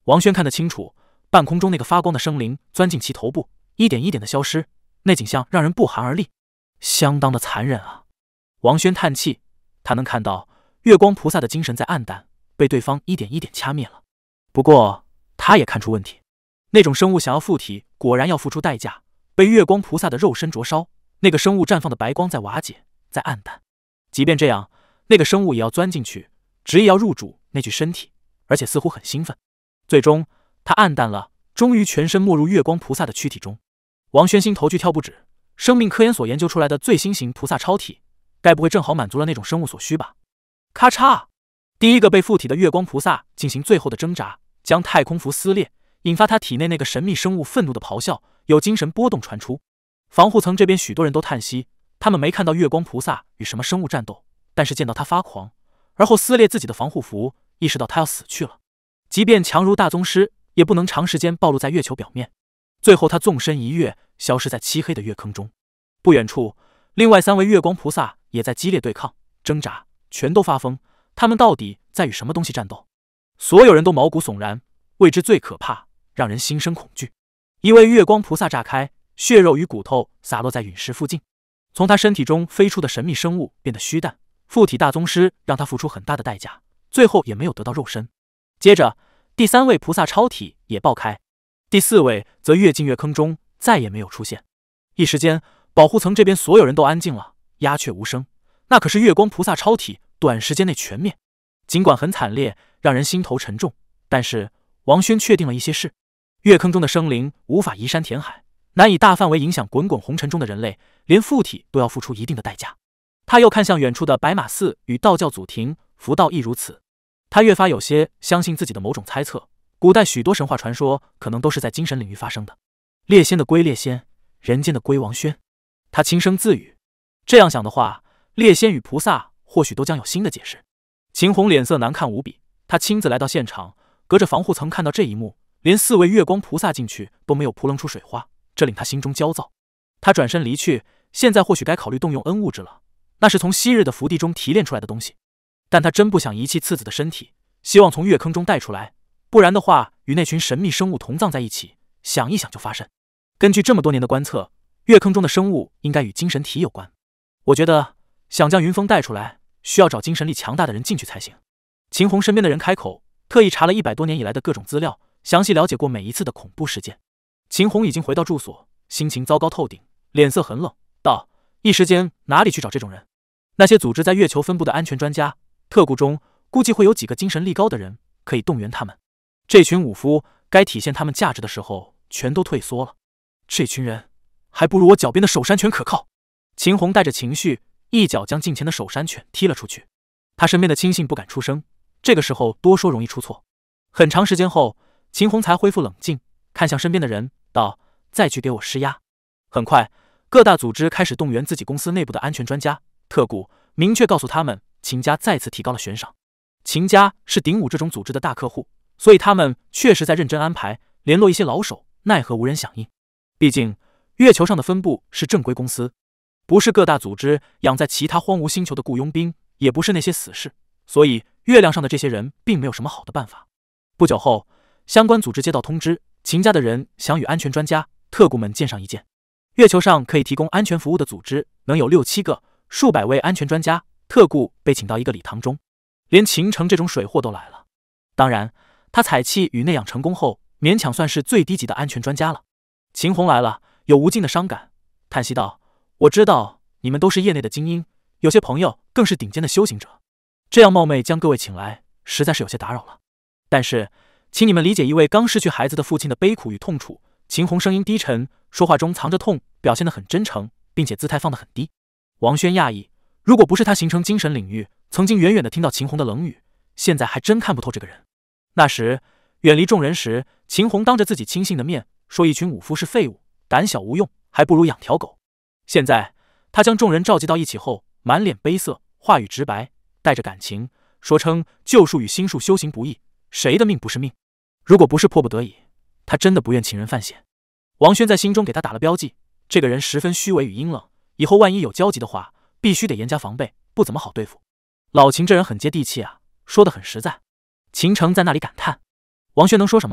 王轩看得清楚，半空中那个发光的生灵钻进其头部，一点一点的消失，那景象让人不寒而栗，相当的残忍啊！王轩叹气，他能看到月光菩萨的精神在暗淡，被对方一点一点掐灭了。不过他也看出问题，那种生物想要附体，果然要付出代价，被月光菩萨的肉身灼烧，那个生物绽放的白光在瓦解，在暗淡。即便这样，那个生物也要钻进去，执意要入主那具身体，而且似乎很兴奋。最终他暗淡了，终于全身没入月光菩萨的躯体中。王轩心头剧跳不止，生命科研所研究出来的最新型菩萨超体，该不会正好满足了那种生物所需吧？咔嚓！第一个被附体的月光菩萨进行最后的挣扎，将太空符撕裂，引发他体内那个神秘生物愤怒的咆哮，有精神波动传出。防护层这边许多人都叹息，他们没看到月光菩萨与什么生物战斗，但是见到他发狂，而后撕裂自己的防护服，意识到他要死去了。即便强如大宗师，也不能长时间暴露在月球表面。最后他纵身一跃，消失在漆黑的月坑中。不远处，另外3位月光菩萨也在激烈对抗挣扎，全都发疯。他们到底在与什么东西战斗？所有人都毛骨悚然，未知最可怕，让人心生恐惧。一位月光菩萨炸开，血肉与骨头洒落在陨石附近。从他身体中飞出的神秘生物变得虚淡，附体大宗师让他付出很大的代价，最后也没有得到肉身。接着第3位菩萨超体也爆开，第4位则跃进月坑中，再也没有出现。一时间，保护层这边所有人都安静了，鸦雀无声。那可是月光菩萨超体短时间内全灭，尽管很惨烈，让人心头沉重，但是王轩确定了一些事：月坑中的生灵无法移山填海，难以大范围影响滚滚红尘中的人类，连附体都要付出一定的代价。他又看向远处的白马寺与道教祖庭，佛道亦如此。他越发有些相信自己的某种猜测，古代许多神话传说可能都是在精神领域发生的。猎仙的归猎仙，人间的归王轩。他轻声自语，这样想的话，猎仙与菩萨或许都将有新的解释。秦红脸色难看无比，他亲自来到现场，隔着防护层看到这一幕，连4位月光菩萨进去都没有扑棱出水花，这令他心中焦躁。他转身离去，现在或许该考虑动用恩物质了，那是从昔日的福地中提炼出来的东西。但他真不想遗弃次子的身体，希望从月坑中带出来，不然的话与那群神秘生物同葬在一起，想一想就发瘆。根据这么多年的观测，月坑中的生物应该与精神体有关。我觉得想将云峰带出来，需要找精神力强大的人进去才行。秦红身边的人开口，特意查了100多年以来的各种资料，详细了解过每一次的恐怖事件。秦红已经回到住所，心情糟糕透顶，脸色很冷，道：一时间哪里去找这种人？那些组织在月球分部的安全专家特雇中，估计会有几个精神力高的人，可以动员他们。这群武夫该体现他们价值的时候，全都退缩了。这群人还不如我脚边的守山犬可靠。秦红带着情绪，一脚将近前的守山犬踢了出去。他身边的亲信不敢出声，这个时候多说容易出错。很长时间后，秦红才恢复冷静，看向身边的人，道：再去给我施压。很快，各大组织开始动员自己公司内部的安全专家、特雇，明确告诉他们，秦家再次提高了悬赏。秦家是鼎武这种组织的大客户，所以他们确实在认真安排，联络一些老手，奈何无人响应。毕竟月球上的分部是正规公司，不是各大组织养在其他荒芜星球的雇佣兵，也不是那些死士，所以月亮上的这些人并没有什么好的办法。不久后，相关组织接到通知，秦家的人想与安全专家、特雇们见上一见。月球上可以提供安全服务的组织能有6、7个，数百位安全专家、特雇被请到一个礼堂中，连秦城这种水货都来了。当然，他采气与内养成功后，勉强算是最低级的安全专家了。秦红来了，有无尽的伤感，叹息道：我知道你们都是业内的精英，有些朋友更是顶尖的修行者，这样冒昧将各位请来，实在是有些打扰了。但是请你们理解一位刚失去孩子的父亲的悲苦与痛楚。秦红声音低沉，说话中藏着痛，表现得很真诚，并且姿态放得很低。王轩讶异，如果不是他形成精神领域，曾经远远地听到秦红的冷语，现在还真看不透这个人。那时远离众人时，秦红当着自己亲信的面说一群武夫是废物，胆小无用，还不如养条狗。现在他将众人召集到一起后，满脸悲色，话语直白，带着感情，说称旧术与新术修行不易，谁的命不是命？如果不是迫不得已，他真的不愿请人犯险。王轩在心中给他打了标记，这个人十分虚伪与阴冷，以后万一有交集的话，必须得严加防备，不怎么好对付。老秦这人很接地气啊，说得很实在。秦城在那里感叹，王轩能说什么？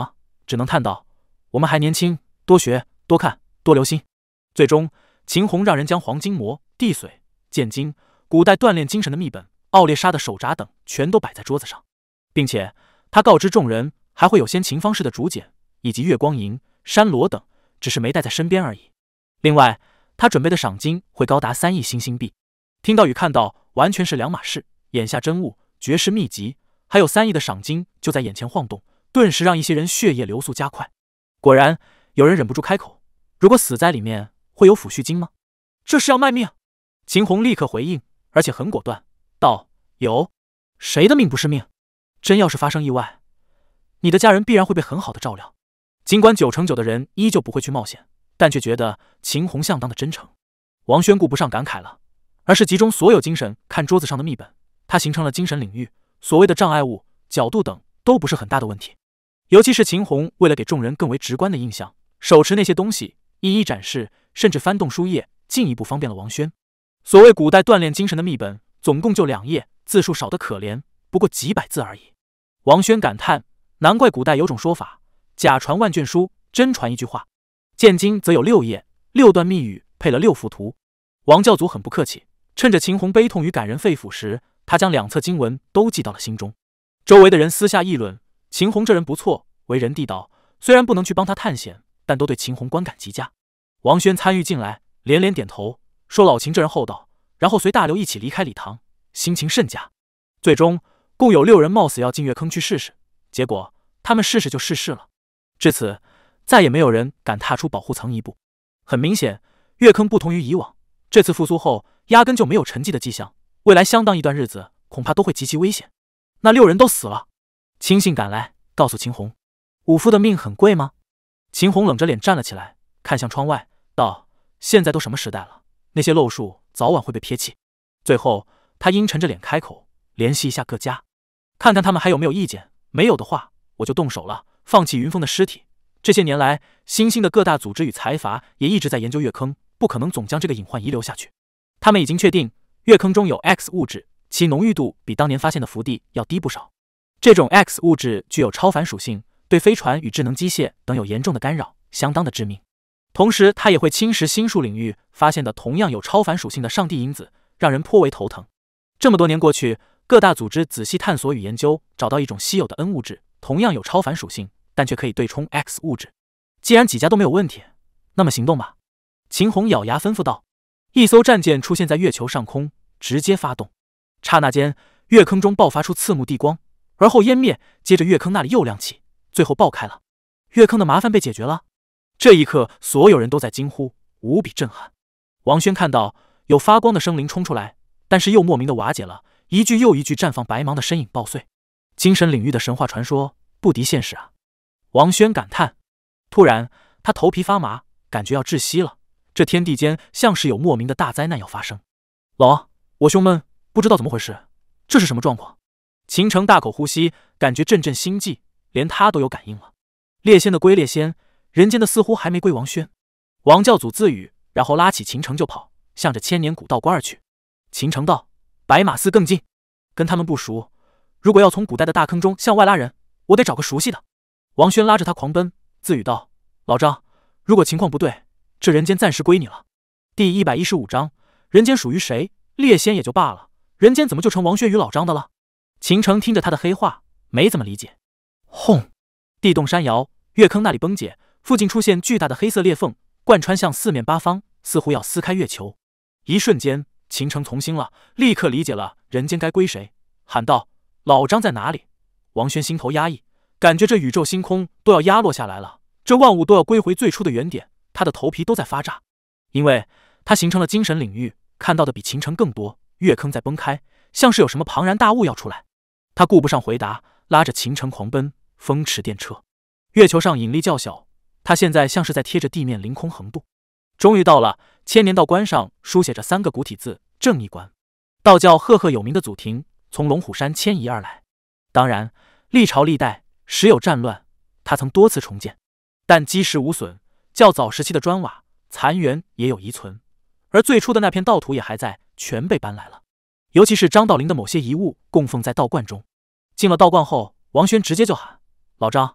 只能叹道：“我们还年轻，多学多看多留心。”最终，秦红让人将黄金魔、地髓、剑经、古代锻炼精神的秘本、奥列莎的手札等全都摆在桌子上，并且他告知众人还会有先秦方士的竹简以及月光银、山螺等，只是没带在身边而已。另外，他准备的赏金会高达3亿新星币。听到与看到完全是两码事，眼下真物、绝世秘籍，还有3亿的赏金就在眼前晃动，顿时让一些人血液流速加快。果然，有人忍不住开口：“如果死在里面，会有抚恤金吗？”这是要卖命？秦红立刻回应，而且很果断，道：“有，谁的命不是命？真要是发生意外，你的家人必然会被很好的照料。”尽管9成9的人依旧不会去冒险，但却觉得秦红相当的真诚。王轩顾不上感慨了，而是集中所有精神看桌子上的秘本。他形成了精神领域，所谓的障碍物、角度等都不是很大的问题。尤其是秦红为了给众人更为直观的印象，手持那些东西一一展示，甚至翻动书页，进一步方便了王轩。所谓古代锻炼精神的秘本，总共就2页，字数少得可怜，不过几百字而已。王轩感叹，难怪古代有种说法，假传万卷书，真传一句话。剑经则有6页，6段密语配了6幅图。王教祖很不客气，趁着秦红悲痛与感人肺腑时，他将2册经文都记到了心中。周围的人私下议论，秦红这人不错，为人地道，虽然不能去帮他探险，但都对秦红观感极佳。王轩参与进来，连连点头，说老秦这人厚道，然后随大刘一起离开礼堂，心情甚佳。最终共有6人冒死要进月坑去试试，结果他们试试就试试了。至此，再也没有人敢踏出保护层一步。很明显，月坑不同于以往，这次复苏后压根就没有沉寂的迹象，未来相当一段日子恐怕都会极其危险。那6人都死了。亲信赶来告诉秦红，武夫的命很贵吗？秦红冷着脸站了起来，看向窗外道：“现在都什么时代了，那些漏术早晚会被撇弃。”最后他阴沉着脸开口：“联系一下各家，看看他们还有没有意见，没有的话我就动手了，放弃云峰的尸体。这些年来，新兴的各大组织与财阀也一直在研究月坑，不可能总将这个隐患遗留下去。他们已经确定月坑中有 X 物质，其浓郁度比当年发现的福地要低不少。这种 X 物质具有超凡属性，对飞船与智能机械等有严重的干扰，相当的致命。同时，它也会侵蚀星术领域发现的同样有超凡属性的上帝因子，让人颇为头疼。这么多年过去，各大组织仔细探索与研究，找到一种稀有的 N 物质，同样有超凡属性，但却可以对冲 X 物质。既然几家都没有问题，那么行动吧。秦红咬牙吩咐道。一艘战舰出现在月球上空，直接发动。刹那间，月坑中爆发出刺目地光，而后湮灭，接着月坑那里又亮起，最后爆开了。月坑的麻烦被解决了。这一刻，所有人都在惊呼，无比震撼。王轩看到有发光的生灵冲出来，但是又莫名的瓦解了，一具又一具绽放白芒的身影爆碎。精神领域的神话传说不敌现实啊！王轩感叹。突然，他头皮发麻，感觉要窒息了。这天地间像是有莫名的大灾难要发生。老王，我兄们不知道怎么回事，这是什么状况？秦城大口呼吸，感觉阵阵心悸，连他都有感应了。猎仙的归猎仙，人间的似乎还没归王轩。王教祖自语，然后拉起秦城就跑，向着千年古道观而去。秦城道：“白马寺更近，跟他们不熟，如果要从古代的大坑中向外拉人，我得找个熟悉的。”王轩拉着他狂奔，自语道：“老张，如果情况不对，这人间暂时归你了。”第115章，人间属于谁？猎仙也就罢了，人间怎么就成王轩与老张的了？秦城听着他的黑话，没怎么理解。轰！地动山摇，月坑那里崩解，附近出现巨大的黑色裂缝，贯穿向四面八方，似乎要撕开月球。一瞬间，秦城从心了，立刻理解了人间该归谁，喊道：“老张在哪里？”王轩心头压抑，感觉这宇宙星空都要压落下来了，这万物都要归回最初的原点，他的头皮都在发炸。因为他形成了精神领域，看到的比秦城更多，月坑在崩开，像是有什么庞然大物要出来。他顾不上回答，拉着秦城狂奔，风驰电掣。月球上引力较小，他现在像是在贴着地面凌空横渡。终于到了千年道观上书写着3个古体字：正义观。道教赫赫有名的祖庭从龙虎山迁移而来，当然历朝历代时有战乱，他曾多次重建，但基石无损，较早时期的砖瓦残垣也有遗存，而最初的那片道土也还在，全被搬来了。尤其是张道陵的某些遗物供奉在道观中。进了道观后，王轩直接就喊：“老张，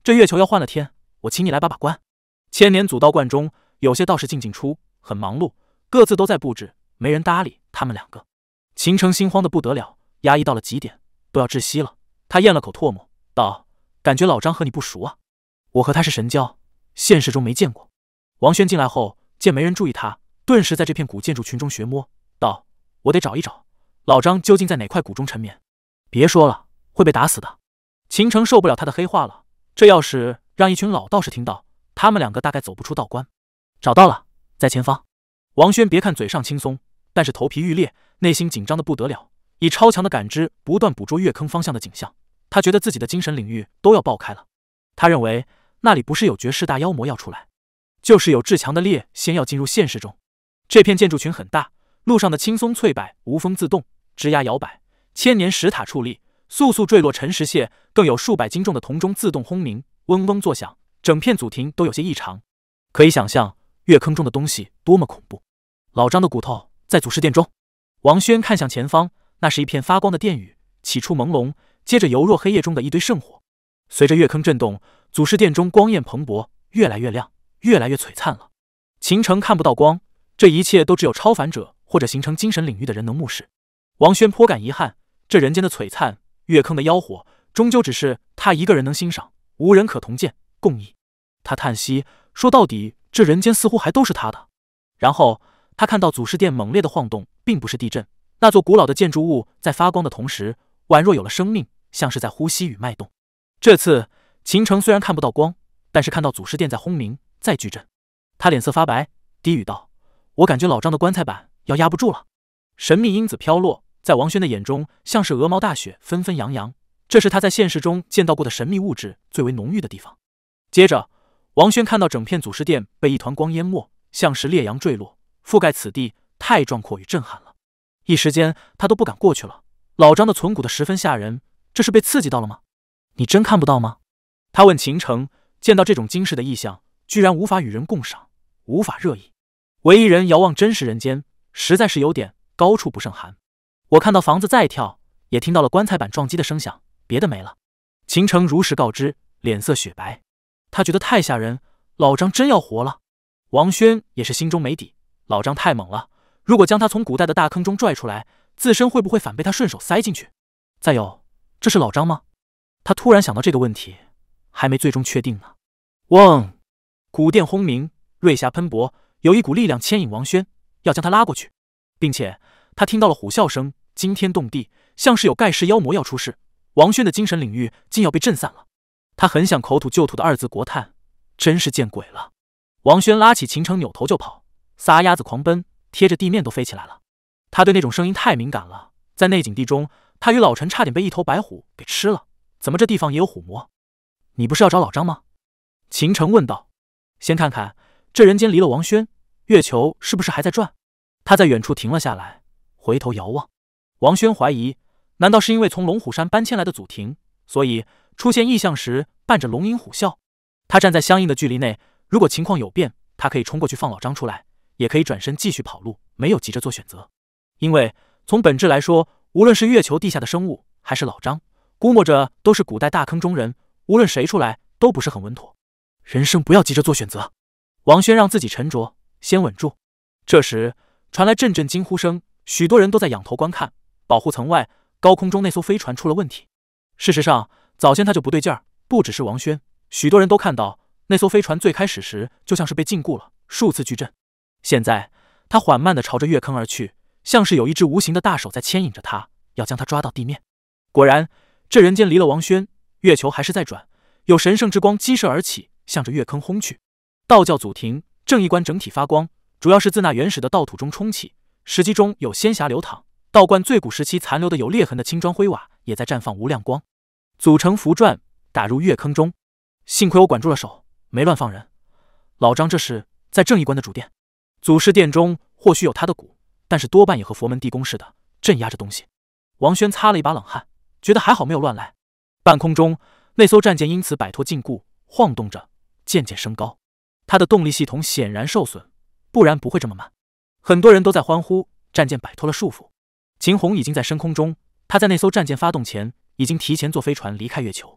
这月球要换了天，我请你来把把关。千年祖道观中，有些道士进出，很忙碌，各自都在布置，没人搭理他们两个。秦城心慌的不得了，压抑到了极点，都要窒息了。他咽了口唾沫，道：“感觉老张和你不熟啊？我和他是神交，现实中没见过。”王轩进来后，见没人注意他，顿时在这片古建筑群中寻摸，道：“我得找一找，老张究竟在哪块古中沉眠？别说了，会被打死的。”秦城受不了他的黑话了，这要是让一群老道士听到，他们两个大概走不出道观。找到了，在前方。王轩别看嘴上轻松，但是头皮欲裂，内心紧张的不得了，以超强的感知不断捕捉月坑方向的景象，他觉得自己的精神领域都要爆开了。他认为那里不是有绝世大妖魔要出来，就是有至强的猎仙要进入现实中。这片建筑群很大，路上的青松翠柏无风自动，枝桠摇摆，千年石塔矗立，簌簌坠落沉石屑，更有数百斤重的铜钟自动轰鸣，嗡嗡作响，整片祖庭都有些异常。可以想象月坑中的东西多么恐怖。老张的骨头在祖师殿中。王轩看向前方，那是一片发光的殿宇，起初朦胧，接着犹若黑夜中的一堆圣火。随着月坑震动，祖师殿中光焰蓬勃，越来越亮，越来越璀璨了。秦城看不到光，这一切都只有超凡者或者形成精神领域的人能目视。王轩颇感遗憾，这人间的璀璨，月坑的妖火，终究只是他一个人能欣赏，无人可同见共议。他叹息，说到底这人间似乎还都是他的。然后他看到祖师殿猛烈的晃动，并不是地震，那座古老的建筑物在发光的同时，宛若有了生命，像是在呼吸与脉动。这次秦城虽然看不到光，但是看到祖师殿在轰鸣，在巨震。他脸色发白，低语道：“我感觉老张的棺材板要压不住了。”神秘因子飘落，在王轩的眼中像是鹅毛大雪纷纷扬扬，这是他在现实中见到过的神秘物质最为浓郁的地方。接着王轩看到整片祖师殿被一团光淹没，像是烈阳坠落，覆盖此地，太壮阔与震撼了。一时间他都不敢过去了。老张的存骨的十分吓人，这是被刺激到了吗？你真看不到吗？他问秦城，见到这种惊世的异象，居然无法与人共赏，无法热议。唯一人遥望真实人间，实在是有点高处不胜寒。我看到房子在跳，也听到了棺材板撞击的声响，别的没了。秦城如实告知，脸色雪白。他觉得太吓人，老张真要活了。王轩也是心中没底，老张太猛了，如果将他从古代的大坑中拽出来，自身会不会反被他顺手塞进去？再有，这是老张吗？他突然想到这个问题，还没最终确定呢。嗡！古殿轰鸣，瑞霞喷薄，有一股力量牵引王轩，要将他拉过去，并且他听到了虎啸声，惊天动地，像是有盖世妖魔要出世。王轩的精神领域竟要被震散了。他很想口吐就吐的二字国叹，真是见鬼了。王轩拉起秦城，扭头就跑，撒丫子狂奔，贴着地面都飞起来了。他对那种声音太敏感了，在内景地中，他与老陈差点被一头白虎给吃了。怎么这地方也有虎魔？你不是要找老张吗？秦城问道。先看看这人间离了王轩，月球是不是还在转？他在远处停了下来，回头遥望。王轩怀疑，难道是因为从龙虎山搬迁来的祖庭，所以出现异象时伴着龙吟虎啸？他站在相应的距离内，如果情况有变，他可以冲过去放老张出来，也可以转身继续跑路，没有急着做选择。因为从本质来说，无论是月球地下的生物，还是老张，估摸着都是古代大坑中人，无论谁出来都不是很稳妥。人生不要急着做选择。王轩让自己沉着，先稳住。这时传来阵阵惊呼声，许多人都在仰头观看。保护层外，高空中那艘飞船出了问题。事实上，早先他就不对劲儿，不只是王轩，许多人都看到那艘飞船最开始时就像是被禁锢了，数次巨震。现在他缓慢地朝着月坑而去，像是有一只无形的大手在牵引着他，要将他抓到地面。果然，这人间离了王轩，月球还是在转，有神圣之光激射而起，向着月坑轰去。道教祖庭正义观整体发光，主要是自那原始的道土中冲起，石基中有仙霞流淌，道观最古时期残留的有裂痕的青砖灰瓦也在绽放无量光。组成符转，打入月坑中。幸亏我管住了手，没乱放人。老张这是在正义观的主殿，祖师殿中或许有他的骨，但是多半也和佛门地宫似的，镇压着东西。王轩擦了一把冷汗，觉得还好没有乱来。半空中，那艘战舰因此摆脱禁锢，晃动着，渐渐升高。它的动力系统显然受损，不然不会这么慢。很多人都在欢呼，战舰摆脱了束缚。秦红已经在升空中，他在那艘战舰发动前，已经提前坐飞船离开月球。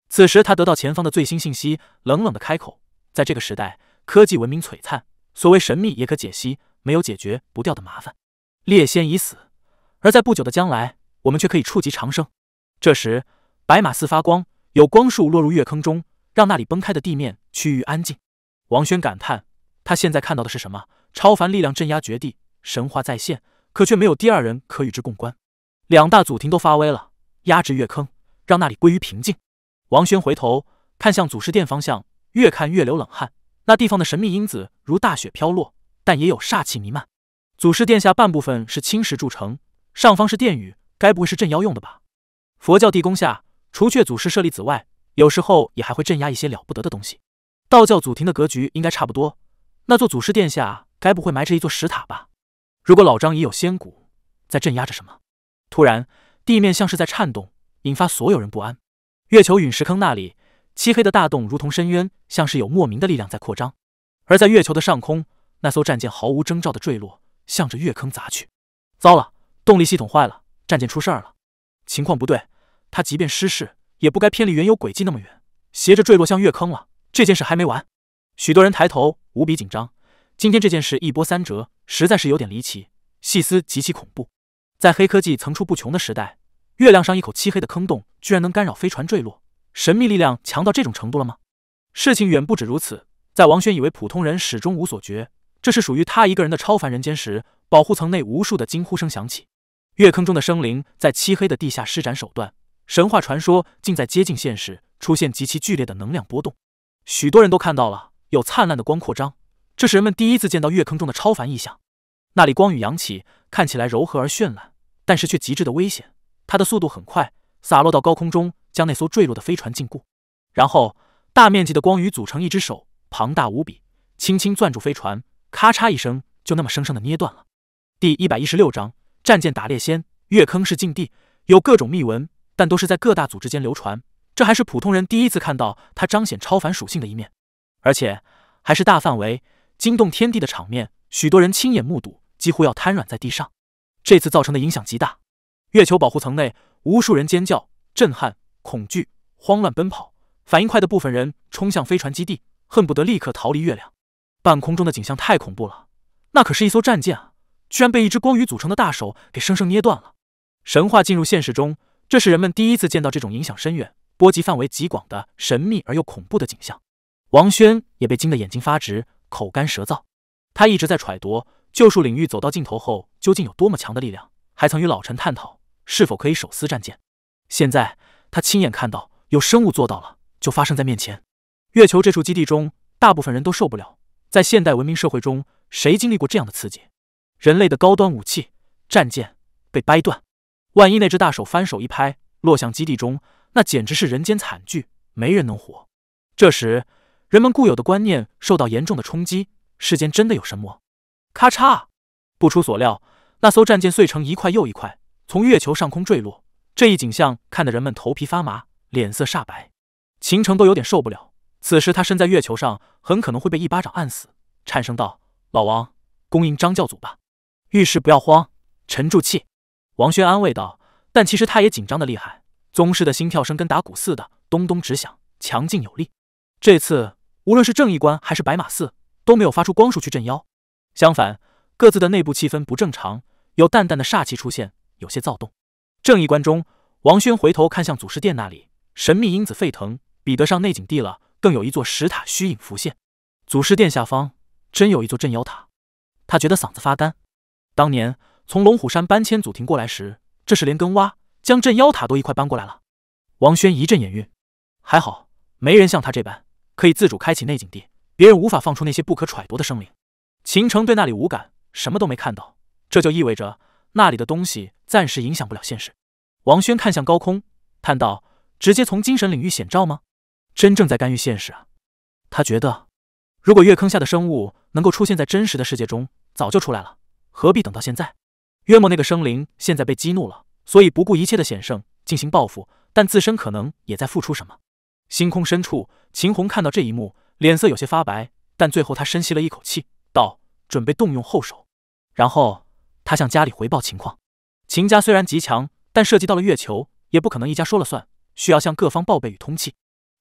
此时他得到前方的最新信息，冷冷的开口：在这个时代，科技文明璀璨，所谓神秘也可解析，没有解决不掉的麻烦。猎仙已死，而在不久的将来，我们却可以触及长生。这时，白马寺发光，有光束落入月坑中，让那里崩开的地面趋于安静。王轩感叹，他现在看到的是什么？超凡力量镇压绝地，神话再现，可却没有第二人可与之共观。两大祖庭都发威了，压制月坑，让那里归于平静。王轩回头看向祖师殿方向，越看越流冷汗。那地方的神秘因子如大雪飘落，但也有煞气弥漫。祖师殿下半部分是青石铸成，上方是殿宇，该不会是镇妖用的吧？佛教地宫下，除却祖师舍利子外，有时候也还会镇压一些了不得的东西。道教祖庭的格局应该差不多，那座祖师殿下该不会埋着一座石塔吧？如果老张已有仙骨，在镇压着什么？突然，地面像是在颤动，引发所有人不安。月球陨石坑那里，漆黑的大洞如同深渊，像是有莫名的力量在扩张。而在月球的上空，那艘战舰毫无征兆的坠落，向着月坑砸去。糟了，动力系统坏了，战舰出事儿了。情况不对，它即便失事，也不该偏离原有轨迹那么远，斜着坠落向月坑了。这件事还没完。许多人抬头，无比紧张。今天这件事一波三折，实在是有点离奇，细思极其恐怖。在黑科技层出不穷的时代，月亮上一口漆黑的坑洞居然能干扰飞船坠落，神秘力量强到这种程度了吗？事情远不止如此。在王轩以为普通人始终无所觉，这是属于他一个人的超凡人间时，保护层内无数的惊呼声响起。月坑中的生灵在漆黑的地下施展手段，神话传说竟在接近现实，出现极其剧烈的能量波动。许多人都看到了，有灿烂的光扩张，这是人们第一次见到月坑中的超凡异象。那里光与扬起，看起来柔和而绚烂，但是却极致的危险。它的速度很快，洒落到高空中，将那艘坠落的飞船禁锢。然后，大面积的光雨组成一只手，庞大无比，轻轻攥住飞船，咔嚓一声，就那么生生的捏断了。第116章，战舰打猎仙。月坑是禁地，有各种秘闻，但都是在各大组织间流传。这还是普通人第一次看到它彰显超凡属性的一面，而且还是大范围惊动天地的场面，许多人亲眼目睹，几乎要瘫软在地上。这次造成的影响极大，月球保护层内无数人尖叫、震撼、恐惧、慌乱奔跑，反应快的部分人冲向飞船基地，恨不得立刻逃离月亮。半空中的景象太恐怖了，那可是一艘战舰啊，居然被一只光雨组成的大手给生生捏断了。神话进入现实中，这是人们第一次见到这种影响深远、波及范围极广的神秘而又恐怖的景象。王轩也被惊得眼睛发直，口干舌燥。他一直在揣度救赎领域走到尽头后究竟有多么强的力量，还曾与老陈探讨是否可以手撕战舰。现在他亲眼看到有生物做到了，就发生在面前。月球这处基地中，大部分人都受不了。在现代文明社会中，谁经历过这样的刺激？人类的高端武器战舰被掰断，万一那只大手翻手一拍，落向基地中，那简直是人间惨剧，没人能活。这时，人们固有的观念受到严重的冲击，世间真的有神魔？咔嚓！不出所料，那艘战舰碎成一块又一块，从月球上空坠落。这一景象看得人们头皮发麻，脸色煞白。秦城都有点受不了，此时他身在月球上，很可能会被一巴掌按死。颤声道：“老王，恭迎张教主吧。遇事不要慌，沉住气。”王轩安慰道，但其实他也紧张的厉害，宗师的心跳声跟打鼓似的，咚咚直响，强劲有力。这次无论是正义关还是白马寺，都没有发出光束去镇妖，相反，各自的内部气氛不正常，有淡淡的煞气出现，有些躁动。正义关中，王轩回头看向祖师殿那里，神秘因子沸腾，比得上内景地了，更有一座石塔虚影浮现。祖师殿下方真有一座镇妖塔，他觉得嗓子发干。当年从龙虎山搬迁祖庭过来时，这是连根挖，将镇妖塔都一块搬过来了。王轩一阵眼晕，还好没人像他这般可以自主开启内景地，别人无法放出那些不可揣度的生灵。秦城对那里无感，什么都没看到，这就意味着那里的东西暂时影响不了现实。王轩看向高空，叹道：“直接从精神领域显照吗？真正在干预现实啊！”他觉得，如果月坑下的生物能够出现在真实的世界中，早就出来了，何必等到现在？约莫那个生灵现在被激怒了，所以不顾一切的险胜进行报复，但自身可能也在付出什么。星空深处，秦红看到这一幕，脸色有些发白，但最后他深吸了一口气，道：“准备动用后手。”然后他向家里回报情况。秦家虽然极强，但涉及到了月球，也不可能一家说了算，需要向各方报备与通气。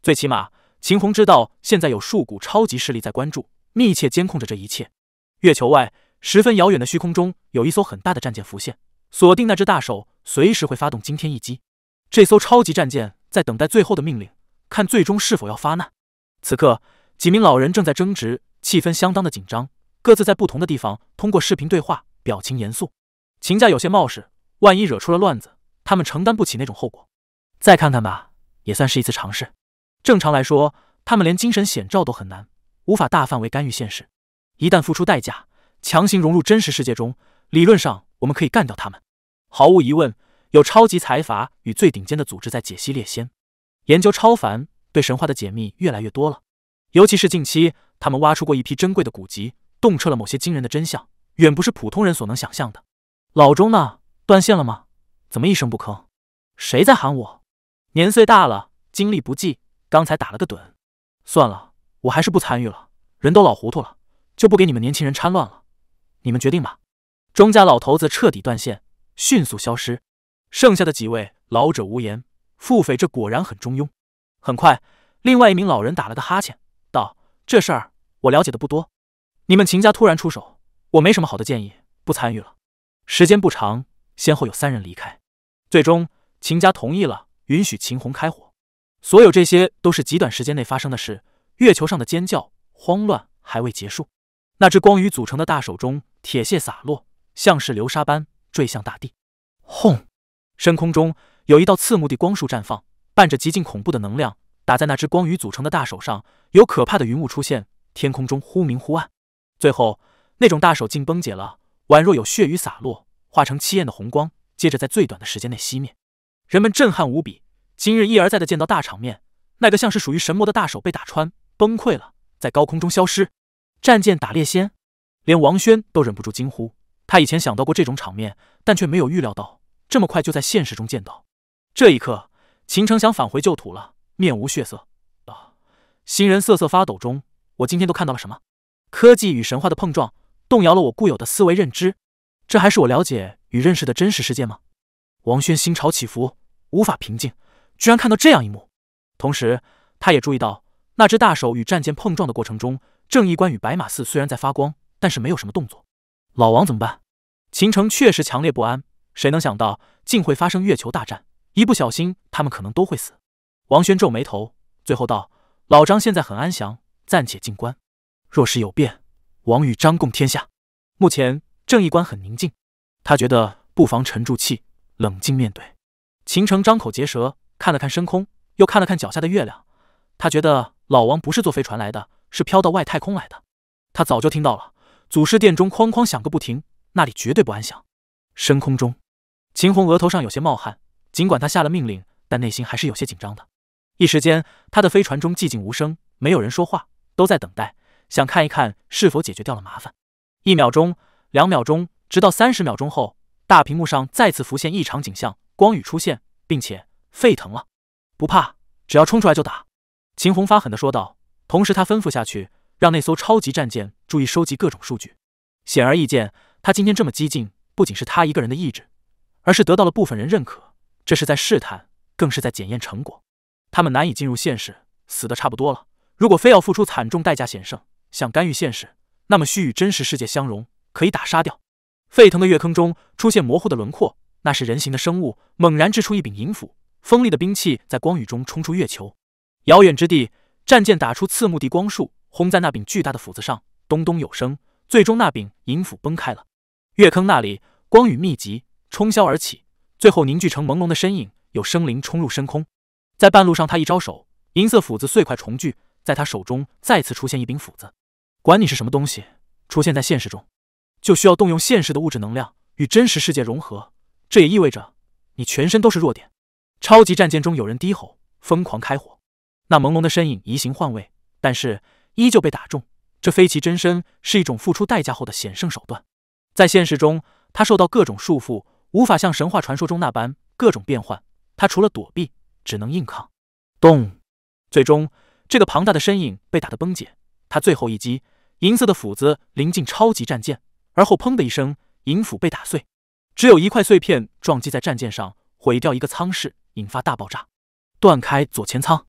最起码，秦红知道现在有数股超级势力在关注，密切监控着这一切。月球外，十分遥远的虚空中，有一艘很大的战舰浮现，锁定那只大手随时会发动惊天一击。这艘超级战舰在等待最后的命令，看最终是否要发难。此刻，几名老人正在争执，气氛相当的紧张，各自在不同的地方通过视频对话，表情严肃。秦家有些冒失，万一惹出了乱子，他们承担不起那种后果。再看看吧，也算是一次尝试。正常来说，他们连精神显照都很难，无法大范围干预现实。一旦付出代价，强行融入真实世界中，理论上我们可以干掉他们。毫无疑问，有超级财阀与最顶尖的组织在解析猎仙，研究超凡，对神话的解密越来越多了。尤其是近期，他们挖出过一批珍贵的古籍，洞彻了某些惊人的真相，远不是普通人所能想象的。老钟呢？断线了吗？怎么一声不吭？谁在喊我？年岁大了，精力不济，刚才打了个盹。算了，我还是不参与了，人都老糊涂了，就不给你们年轻人掺乱了。你们决定吧。钟家老头子彻底断线，迅速消失。剩下的几位老者无言。腹诽这果然很中庸。很快，另外一名老人打了个哈欠，道：“这事儿我了解的不多。你们秦家突然出手，我没什么好的建议，不参与了。”时间不长，先后有3人离开。最终，秦家同意了，允许秦红开火。所有这些都是极短时间内发生的事。月球上的尖叫、慌乱还未结束。那只光羽组成的大手中，铁屑洒落，像是流沙般坠向大地。轰！深空中有一道刺目的光束绽放，伴着极尽恐怖的能量，打在那只光羽组成的大手上。有可怕的云雾出现，天空中忽明忽暗。最后，那种大手竟崩解了，宛若有血雨洒落，化成凄艳的红光，接着在最短的时间内熄灭。人们震撼无比，今日一而再的见到大场面，那个像是属于神魔的大手被打穿，崩溃了，在高空中消失。战舰打猎仙，连王轩都忍不住惊呼。他以前想到过这种场面，但却没有预料到这么快就在现实中见到。这一刻，秦城想返回旧土了，面无血色。心人瑟瑟发抖中，我今天都看到了什么？科技与神话的碰撞，动摇了我固有的思维认知。这还是我了解与认识的真实世界吗？王轩心潮起伏，无法平静，居然看到这样一幕。同时，他也注意到，那只大手与战舰碰撞的过程中，正义观与白马寺虽然在发光，但是没有什么动作。老王怎么办？秦城确实强烈不安，谁能想到竟会发生月球大战？一不小心，他们可能都会死。王轩皱眉头，最后道：“老张现在很安详，暂且静观。若是有变，王与张共天下。”目前正义观很宁静，他觉得不妨沉住气，冷静面对。秦城张口结舌，看了看深空，又看了看脚下的月亮。他觉得老王不是坐飞船来的，是飘到外太空来的。他早就听到了，祖师殿中哐哐响个不停，那里绝对不安详。深空中，秦红额头上有些冒汗，尽管他下了命令，但内心还是有些紧张的。一时间，他的飞船中寂静无声，没有人说话，都在等待，想看一看是否解决掉了麻烦。1秒钟、2秒钟，直到30秒钟后，大屏幕上再次浮现异常景象，光羽出现，并且沸腾了。不怕，只要冲出来就打。秦红发狠地说道，同时他吩咐下去，让那艘超级战舰注意收集各种数据。显而易见，他今天这么激进，不仅是他一个人的意志，而是得到了部分人认可，这是在试探，更是在检验成果。他们难以进入现实，死得差不多了，如果非要付出惨重代价险胜，想干预现实，那么需与真实世界相融，可以打杀掉。沸腾的月坑中出现模糊的轮廓，那是人形的生物，猛然掷出一柄银斧，锋利的兵器在光雨中冲出月球。遥远之地，战舰打出刺目的光束，轰在那柄巨大的斧子上，咚咚有声，最终那柄银斧崩开了。月坑那里，光雨密集，冲霄而起，最后凝聚成朦胧的身影，有生灵冲入深空。在半路上，他一招手，银色斧子碎块重聚，在他手中再次出现一柄斧子。管你是什么东西，出现在现实中，就需要动用现实的物质能量与真实世界融合，这也意味着你全身都是弱点。超级战舰中有人低吼，疯狂开火。那朦胧的身影移形换位，但是依旧被打中。这非其真身，是一种付出代价后的险胜手段。在现实中，他受到各种束缚，无法像神话传说中那般各种变换。他除了躲避，只能硬抗。咚！最终，这个庞大的身影被打得崩解。他最后一击，银色的斧子临近超级战舰，而后砰的一声，银斧被打碎，只有一块碎片撞击在战舰上，毁掉一个舱室，引发大爆炸，断开左前舱。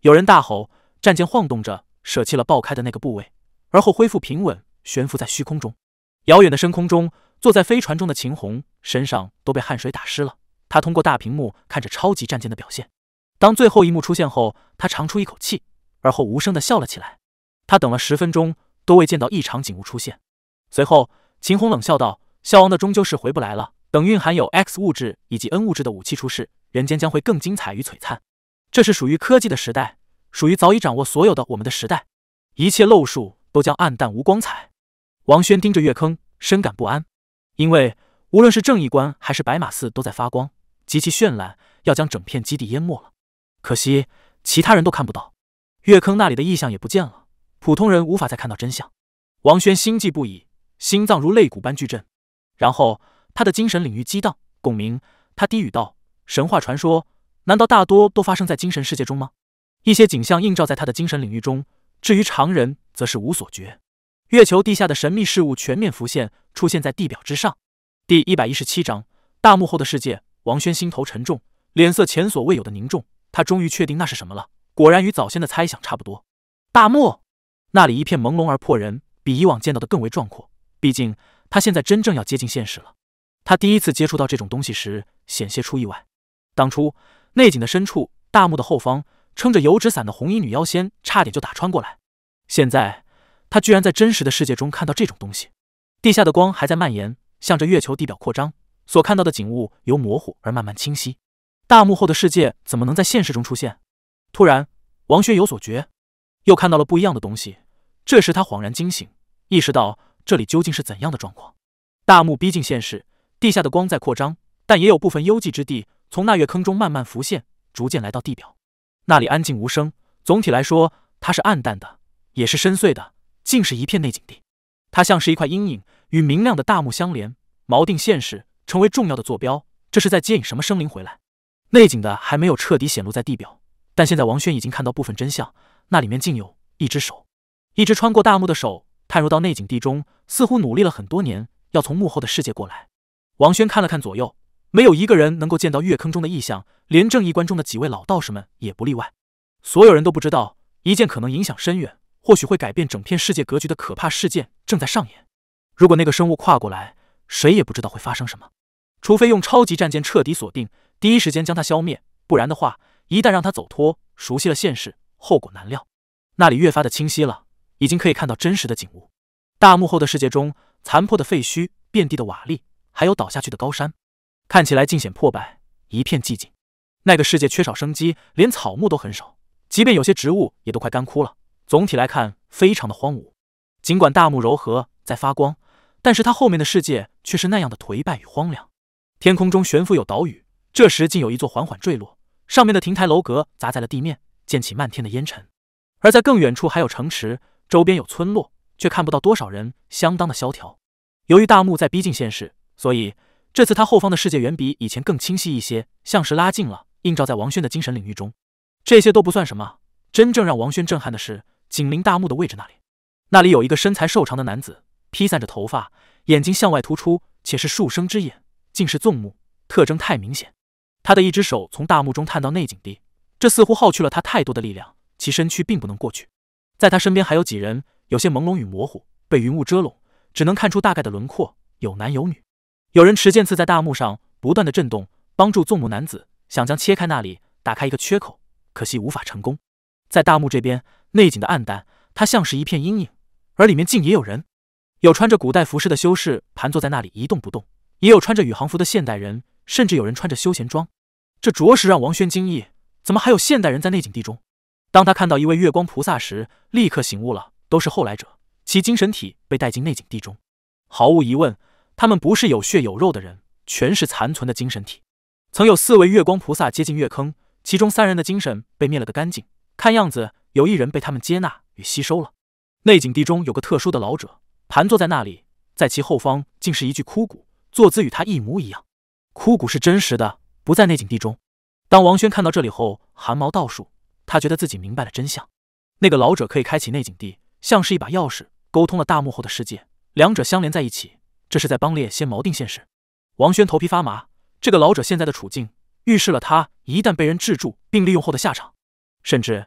有人大吼，战舰晃动着，舍弃了爆开的那个部位，而后恢复平稳，悬浮在虚空中。遥远的深空中，坐在飞船中的秦红身上都被汗水打湿了。他通过大屏幕看着超级战舰的表现。当最后一幕出现后，他长出一口气，而后无声地笑了起来。他等了10分钟，都未见到异常景物出现。随后，秦红冷笑道：“消亡的终究是回不来了。等蕴含有 X 物质以及 N 物质的武器出世，人间将会更精彩与璀璨。这是属于科技的时代，属于早已掌握所有的我们的时代。一切漏数都将暗淡无光彩。”王轩盯着月坑，深感不安，因为无论是正义关还是白马寺都在发光，极其绚烂，要将整片基地淹没了。可惜其他人都看不到，月坑那里的异象也不见了，普通人无法再看到真相。王轩心悸不已，心脏如肋骨般剧震，然后他的精神领域激荡共鸣。他低语道：“神话传说难道大多都发生在精神世界中吗？一些景象映照在他的精神领域中，至于常人则是无所觉。”月球地下的神秘事物全面浮现，出现在地表之上。第117章大幕后的世界。王轩心头沉重，脸色前所未有的凝重。他终于确定那是什么了，果然与早先的猜想差不多。大幕那里一片朦胧而破人，比以往见到的更为壮阔。毕竟他现在真正要接近现实了。他第一次接触到这种东西时，险些出意外。当初内景的深处，大幕的后方，撑着油纸伞的红衣女妖仙差点就打穿过来。现在他居然在真实的世界中看到这种东西。地下的光还在蔓延，向着月球地表扩张，所看到的景物由模糊而慢慢清晰。大幕后的世界怎么能在现实中出现？突然，王轩有所觉，又看到了不一样的东西。这时他恍然惊醒，意识到这里究竟是怎样的状况。大幕逼近现实，地下的光在扩张，但也有部分幽寂之地从那月坑中慢慢浮现，逐渐来到地表。那里安静无声，总体来说，它是暗淡的，也是深邃的，竟是一片内景地。它像是一块阴影，与明亮的大幕相连，锚定现实，成为重要的坐标。这是在接引什么生灵回来？内景的还没有彻底显露在地表，但现在王轩已经看到部分真相。那里面竟有一只手，一只穿过大幕的手，探入到内景地中，似乎努力了很多年，要从幕后的世界过来。王轩看了看左右，没有一个人能够见到月坑中的异象，连正义关中的几位老道士们也不例外。所有人都不知道，一件可能影响深远，或许会改变整片世界格局的可怕事件正在上演。如果那个生物跨过来，谁也不知道会发生什么。除非用超级战舰彻底锁定，第一时间将它消灭，不然的话，一旦让它走脱，熟悉了现实，后果难料。那里越发的清晰了，已经可以看到真实的景物。大幕后的世界中，残破的废墟，遍地的瓦砾，还有倒下去的高山，看起来尽显破败，一片寂静。那个世界缺少生机，连草木都很少，即便有些植物也都快干枯了。总体来看，非常的荒芜。尽管大幕柔和，在发光，但是它后面的世界却是那样的颓败与荒凉。天空中悬浮有岛屿，这时竟有一座缓缓坠落，上面的亭台楼阁砸在了地面，溅起漫天的烟尘。而在更远处还有城池，周边有村落，却看不到多少人，相当的萧条。由于大幕在逼近现实，所以这次他后方的世界远比以前更清晰一些，像是拉近了，映照在王轩的精神领域中。这些都不算什么，真正让王轩震撼的是紧邻大幕的位置那里。那里有一个身材瘦长的男子，披散着头发，眼睛向外突出，且是数生之眼，竟是纵目，特征太明显。他的一只手从大幕中探到内景地，这似乎耗去了他太多的力量，其身躯并不能过去。在他身边还有几人，有些朦胧与模糊，被云雾遮拢，只能看出大概的轮廓，有男有女。有人持剑刺在大幕上，不断的震动，帮助纵目男子想将切开那里打开一个缺口，可惜无法成功。在大幕这边，内景的暗淡，它像是一片阴影，而里面竟也有人。有穿着古代服饰的修士盘坐在那里一动不动，也有穿着宇航服的现代人，甚至有人穿着休闲装。这着实让王轩惊异，怎么还有现代人在内景地中？当他看到一位月光菩萨时，立刻醒悟了，都是后来者，其精神体被带进内景地中。毫无疑问，他们不是有血有肉的人，全是残存的精神体。曾有4位月光菩萨接近月坑，其中3人的精神被灭了个干净，看样子有1人被他们接纳与吸收了。内景地中有个特殊的老者，盘坐在那里，在其后方竟是一具枯骨，坐姿与他一模一样。枯骨是真实的，不在内景地中。当王轩看到这里后，汗毛倒竖，他觉得自己明白了真相。那个老者可以开启内景地，像是一把钥匙，沟通了大幕后的世界，两者相连在一起，这是在帮列先锚定现实。王轩头皮发麻，这个老者现在的处境，预示了他一旦被人制住并利用后的下场。甚至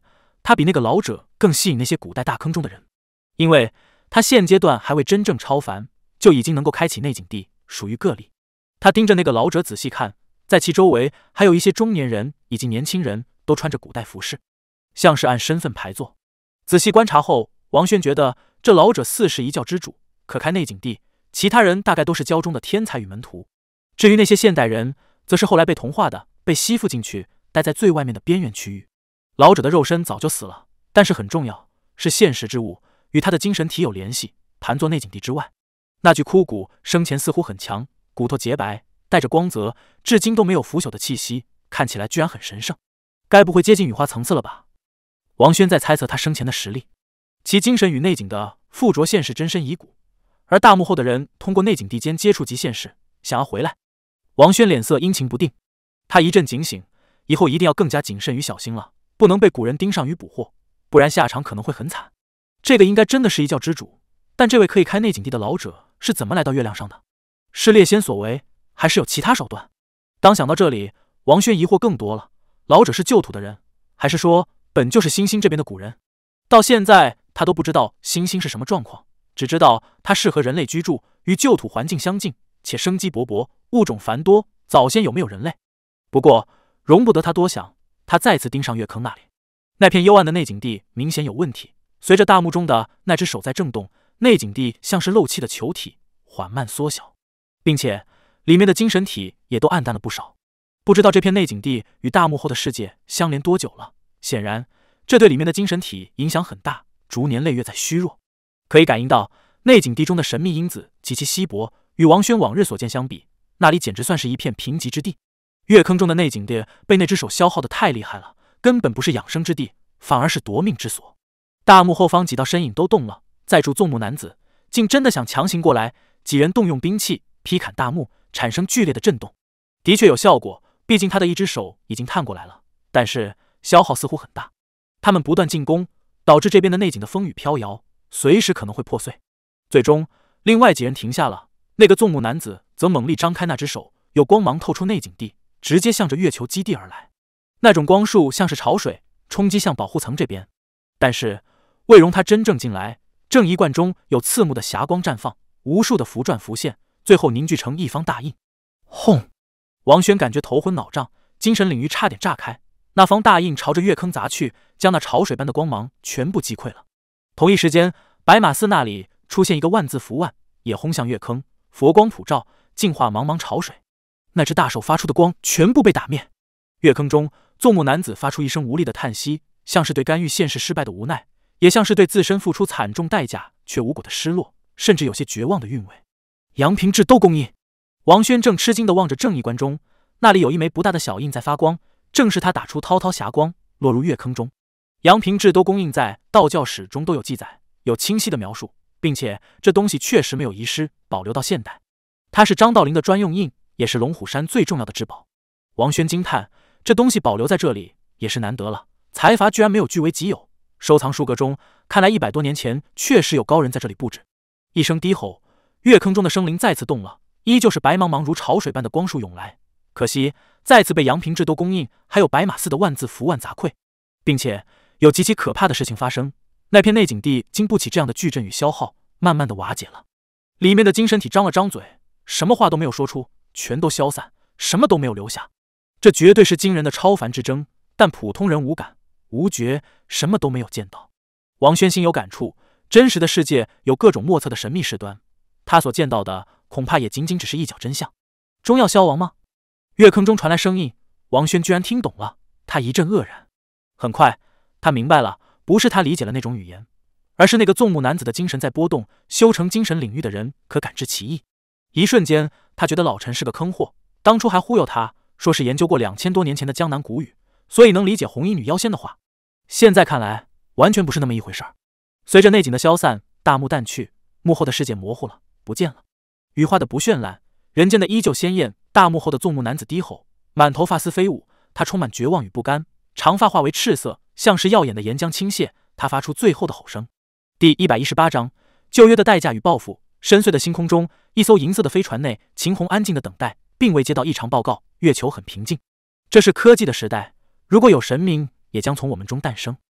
他比那个老者更吸引那些古代大坑中的人，因为他现阶段还未真正超凡，就已经能够开启内景地，属于个例。他盯着那个老者仔细看，在其周围还有一些中年人以及年轻人，都穿着古代服饰，像是按身份排座。仔细观察后，王轩觉得这老者似是一教之主，可开内景地，其他人大概都是教中的天才与门徒。至于那些现代人，则是后来被同化的，被吸附进去，待在最外面的边缘区域。老者的肉身早就死了，但是很重要，是现实之物，与他的精神体有联系，盘坐内景地之外。那具枯骨生前似乎很强，骨头洁白，带着光泽，至今都没有腐朽的气息，看起来居然很神圣，该不会接近羽化层次了吧？王轩在猜测他生前的实力，其精神与内景的附着现世真身遗骨，而大幕后的人通过内景地间接触及现世，想要回来。王轩脸色阴晴不定，他一阵警醒，以后一定要更加谨慎与小心了，不能被古人盯上与捕获，不然下场可能会很惨。这个应该真的是一教之主，但这位可以开内景地的老者是怎么来到月亮上的？是猎仙所为，还是有其他手段？当想到这里，王轩疑惑更多了，老者是旧土的人，还是说本就是星星这边的古人？到现在他都不知道星星是什么状况，只知道它适合人类居住，与旧土环境相近，且生机勃勃，物种繁多，早先有没有人类？不过容不得他多想，他再次盯上月坑那里。那片幽暗的内景地明显有问题，随着大幕中的那只手在震动，内景地像是漏气的球体缓慢缩小，并且里面的精神体也都暗淡了不少。不知道这片内景地与大幕后的世界相连多久了，显然这对里面的精神体影响很大，逐年累月在虚弱。可以感应到内景地中的神秘因子极其稀薄，与王轩往日所见相比，那里简直算是一片贫瘠之地。月坑中的内景地被那只手消耗得太厉害了，根本不是养生之地，反而是夺命之所。大幕后方几道身影都动了，在驻纵目男子竟真的想强行过来，几人动用兵器劈砍大幕，产生剧烈的震动。的确有效果，毕竟他的一只手已经探过来了，但是消耗似乎很大。他们不断进攻，导致这边的内景的风雨飘摇，随时可能会破碎。最终另外几人停下了，那个纵目男子则猛力张开那只手，有光芒透出内景地，直接向着月球基地而来。那种光束像是潮水冲击向保护层这边，但是未容他真正进来，正一贯中有刺目的霞光绽放，无数的符篆浮现，最后凝聚成一方大印。轰！王轩感觉头昏脑胀，精神领域差点炸开，那方大印朝着月坑砸去，将那潮水般的光芒全部击溃了。同一时间，白马寺那里出现一个万字符腕，也轰向月坑，佛光普照，净化茫茫潮水。那只大手发出的光全部被打灭。月坑中，纵目男子发出一声无力的叹息，像是对干预现实失败的无奈，也像是对自身付出惨重代价却无果的失落，甚至有些绝望的韵味。杨平志斗公印。王轩正吃惊地望着正义关中，那里有一枚不大的小印在发光，正是他打出滔滔霞光，落入月坑中。杨平志斗公印在道教史中都有记载，有清晰的描述，并且这东西确实没有遗失，保留到现代。它是张道陵的专用印，也是龙虎山最重要的至宝。王轩惊叹，这东西保留在这里也是难得了，财阀居然没有据为己有，收藏书阁中，看来100多年前确实有高人在这里布置。一声低吼，月坑中的生灵再次动了，依旧是白茫茫如潮水般的光束涌来，可惜再次被杨平志斗公印还有白马寺的万字符腕砸溃，并且有极其可怕的事情发生，那片内景地经不起这样的巨震与消耗，慢慢的瓦解了。里面的精神体张了张嘴，什么话都没有说出，全都消散，什么都没有留下。这绝对是惊人的超凡之争，但普通人无感无觉，什么都没有见到。王轩心有感触，真实的世界有各种莫测的神秘事端，他所见到的恐怕也仅仅只是一角真相。终要消亡吗？月坑中传来声音，王轩居然听懂了，他一阵愕然。很快他明白了，不是他理解了那种语言，而是那个纵目男子的精神在波动，修成精神领域的人可感知其意。一瞬间他觉得老陈是个坑货，当初还忽悠他说是研究过2000多年前的江南古语，所以能理解红衣女妖仙的话，现在看来完全不是那么一回事儿。随着内景的消散，大幕淡去，幕后的世界模糊了，不见了。羽化的不绚烂，人间的依旧鲜艳。大幕后的纵目男子低吼，满头发丝飞舞，他充满绝望与不甘，长发化为赤色，像是耀眼的岩浆倾泻，他发出最后的吼声。第118章，旧约的代价与报复。深邃的星空中，一艘银色的飞船内，秦红安静的等待，并未接到异常报告。月球很平静，这是科技的时代，如果有神明，也将从我们中诞生。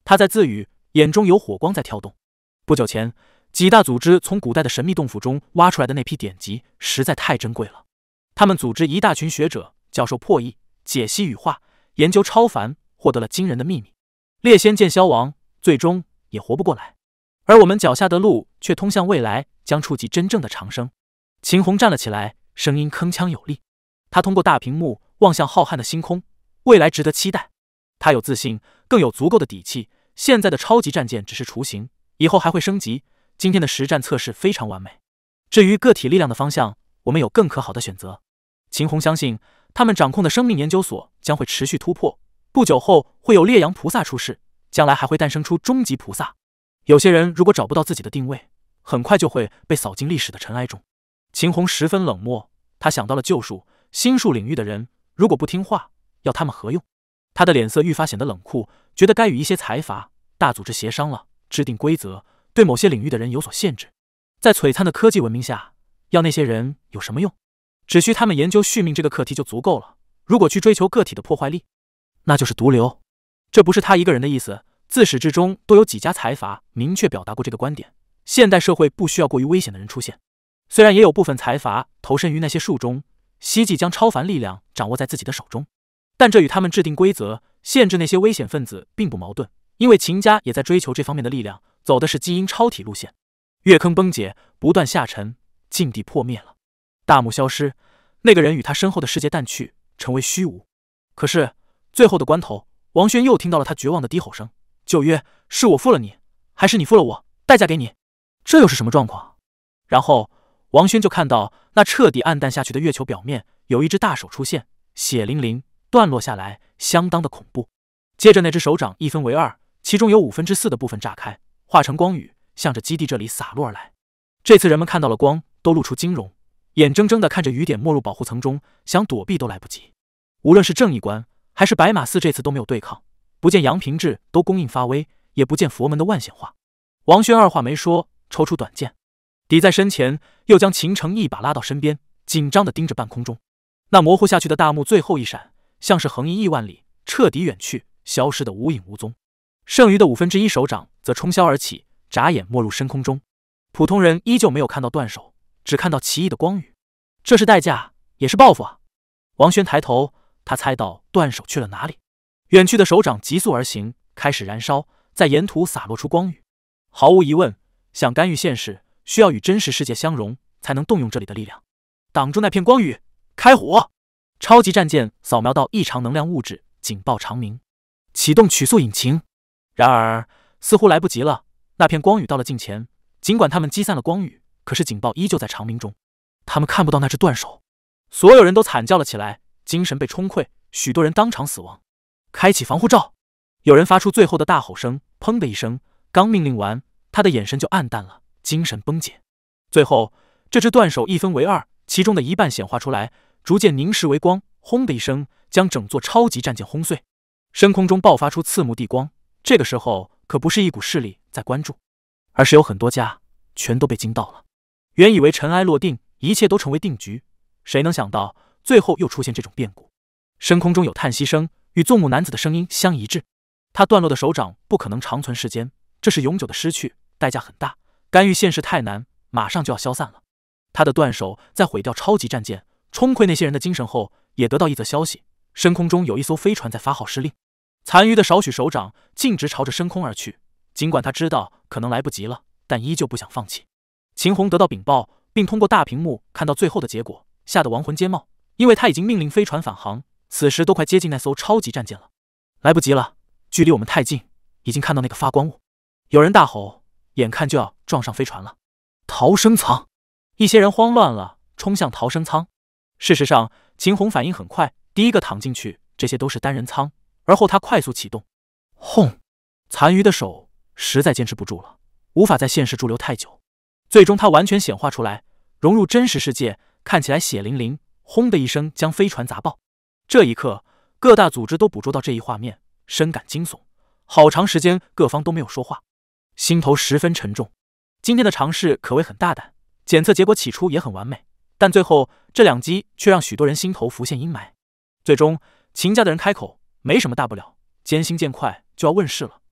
他在自语，眼中有火光在跳动。不久前，几大组织从古代的神秘洞府中挖出来的那批典籍实在太珍贵了。他们组织一大群学者，教授破译、解析羽化，研究超凡，获得了惊人的秘密。猎仙剑消亡，最终也活不过来。而我们脚下的路却通向未来，将触及真正的长生。秦红站了起来，声音铿锵有力。他通过大屏幕望向浩瀚的星空，未来值得期待。他有自信，更有足够的底气。现在的超级战舰只是雏形，以后还会升级。今天的实战测试非常完美。至于个体力量的方向，我们有更可好的选择。秦红相信，他们掌控的生命研究所将会持续突破，不久后会有烈阳菩萨出世，将来还会诞生出终极菩萨。有些人如果找不到自己的定位，很快就会被扫进历史的尘埃中。秦红十分冷漠，他想到了旧术、新术领域的人，如果不听话，要他们何用？他的脸色愈发显得冷酷，觉得该与一些财阀、大组织协商了，制定规则，对某些领域的人有所限制。在璀璨的科技文明下，要那些人有什么用？只需他们研究续命这个课题就足够了。如果去追求个体的破坏力，那就是毒瘤。这不是他一个人的意思，自始至终都有几家财阀明确表达过这个观点。现代社会不需要过于危险的人出现。虽然也有部分财阀投身于那些术中，希冀将超凡力量掌握在自己的手中，但这与他们制定规则、限制那些危险分子并不矛盾。因为秦家也在追求这方面的力量，走的是基因超体路线。月坑崩解，不断下沉，境地破灭了，大幕消失，那个人与他身后的世界淡去，成为虚无。可是最后的关头，王轩又听到了他绝望的低吼声：“旧约，是我负了你，还是你负了我？代价给你。”这又是什么状况？然后王轩就看到那彻底暗淡下去的月球表面有一只大手出现，血淋淋断落下来，相当的恐怖。接着那只手掌一分为二，其中有4/5的部分炸开，化成光雨，向着基地这里洒落而来。这次人们看到了光，都露出惊容，眼睁睁地看着雨点没入保护层中，想躲避都来不及。无论是正义官还是白马寺，这次都没有对抗，不见杨平志都恭应发威，也不见佛门的万显化。王轩二话没说，抽出短剑抵在身前，又将秦城一把拉到身边，紧张地盯着半空中。那模糊下去的大幕最后一闪，像是横移亿万里，彻底远去，消失得无影无踪。剩余的1/5手掌则冲霄而起，眨眼没入深空中。普通人依旧没有看到断手，只看到奇异的光雨。这是代价，也是报复啊！王轩抬头，他猜到断手去了哪里。远去的手掌急速而行，开始燃烧，在沿途洒落出光雨。毫无疑问，想干预现实，需要与真实世界相融，才能动用这里的力量。挡住那片光雨，开火！超级战舰扫描到异常能量物质，警报长鸣，启动曲速引擎。然而似乎来不及了，那片光雨到了近前，尽管他们击散了光雨，可是警报依旧在长鸣中。他们看不到那只断手，所有人都惨叫了起来，精神被冲溃，许多人当场死亡。开启防护罩！有人发出最后的大吼声，砰的一声，刚命令完，他的眼神就暗淡了，精神崩解。最后，这只断手一分为二，其中的一半显化出来，逐渐凝实为光，轰的一声，将整座超级战舰轰碎。深空中爆发出刺目地光，这个时候可不是一股势力在关注，而是有很多家全都被惊到了。原以为尘埃落定，一切都成为定局，谁能想到最后又出现这种变故？深空中有叹息声，与纵目男子的声音相一致。他断落的手掌不可能长存世间，这是永久的失去，代价很大，干预现实太难，马上就要消散了。他的断手在毁掉超级战舰、冲溃那些人的精神后，也得到一则消息：深空中有一艘飞船在发号施令。残余的少许手掌径直朝着深空而去，尽管他知道可能来不及了，但依旧不想放弃。秦红得到禀报，并通过大屏幕看到最后的结果，吓得亡魂皆冒，因为他已经命令飞船返航，此时都快接近那艘超级战舰了。来不及了，距离我们太近，已经看到那个发光物。有人大吼，眼看就要撞上飞船了。逃生舱！一些人慌乱了，冲向逃生舱。事实上，秦红反应很快，第一个躺进去，这些都是单人舱。而后他快速启动，轰！残余的手实在坚持不住了，无法在现实驻留太久。最终他完全显化出来，融入真实世界，看起来血淋淋，轰的一声将飞船砸爆。这一刻，各大组织都捕捉到这一画面，深感惊悚。好长时间各方都没有说话，心头十分沉重。今天的尝试可谓很大胆，检测结果起初也很完美，但最后这两击却让许多人心头浮现阴霾。最终秦家的人开口，没什么大不了，艰辛渐快就要问世了，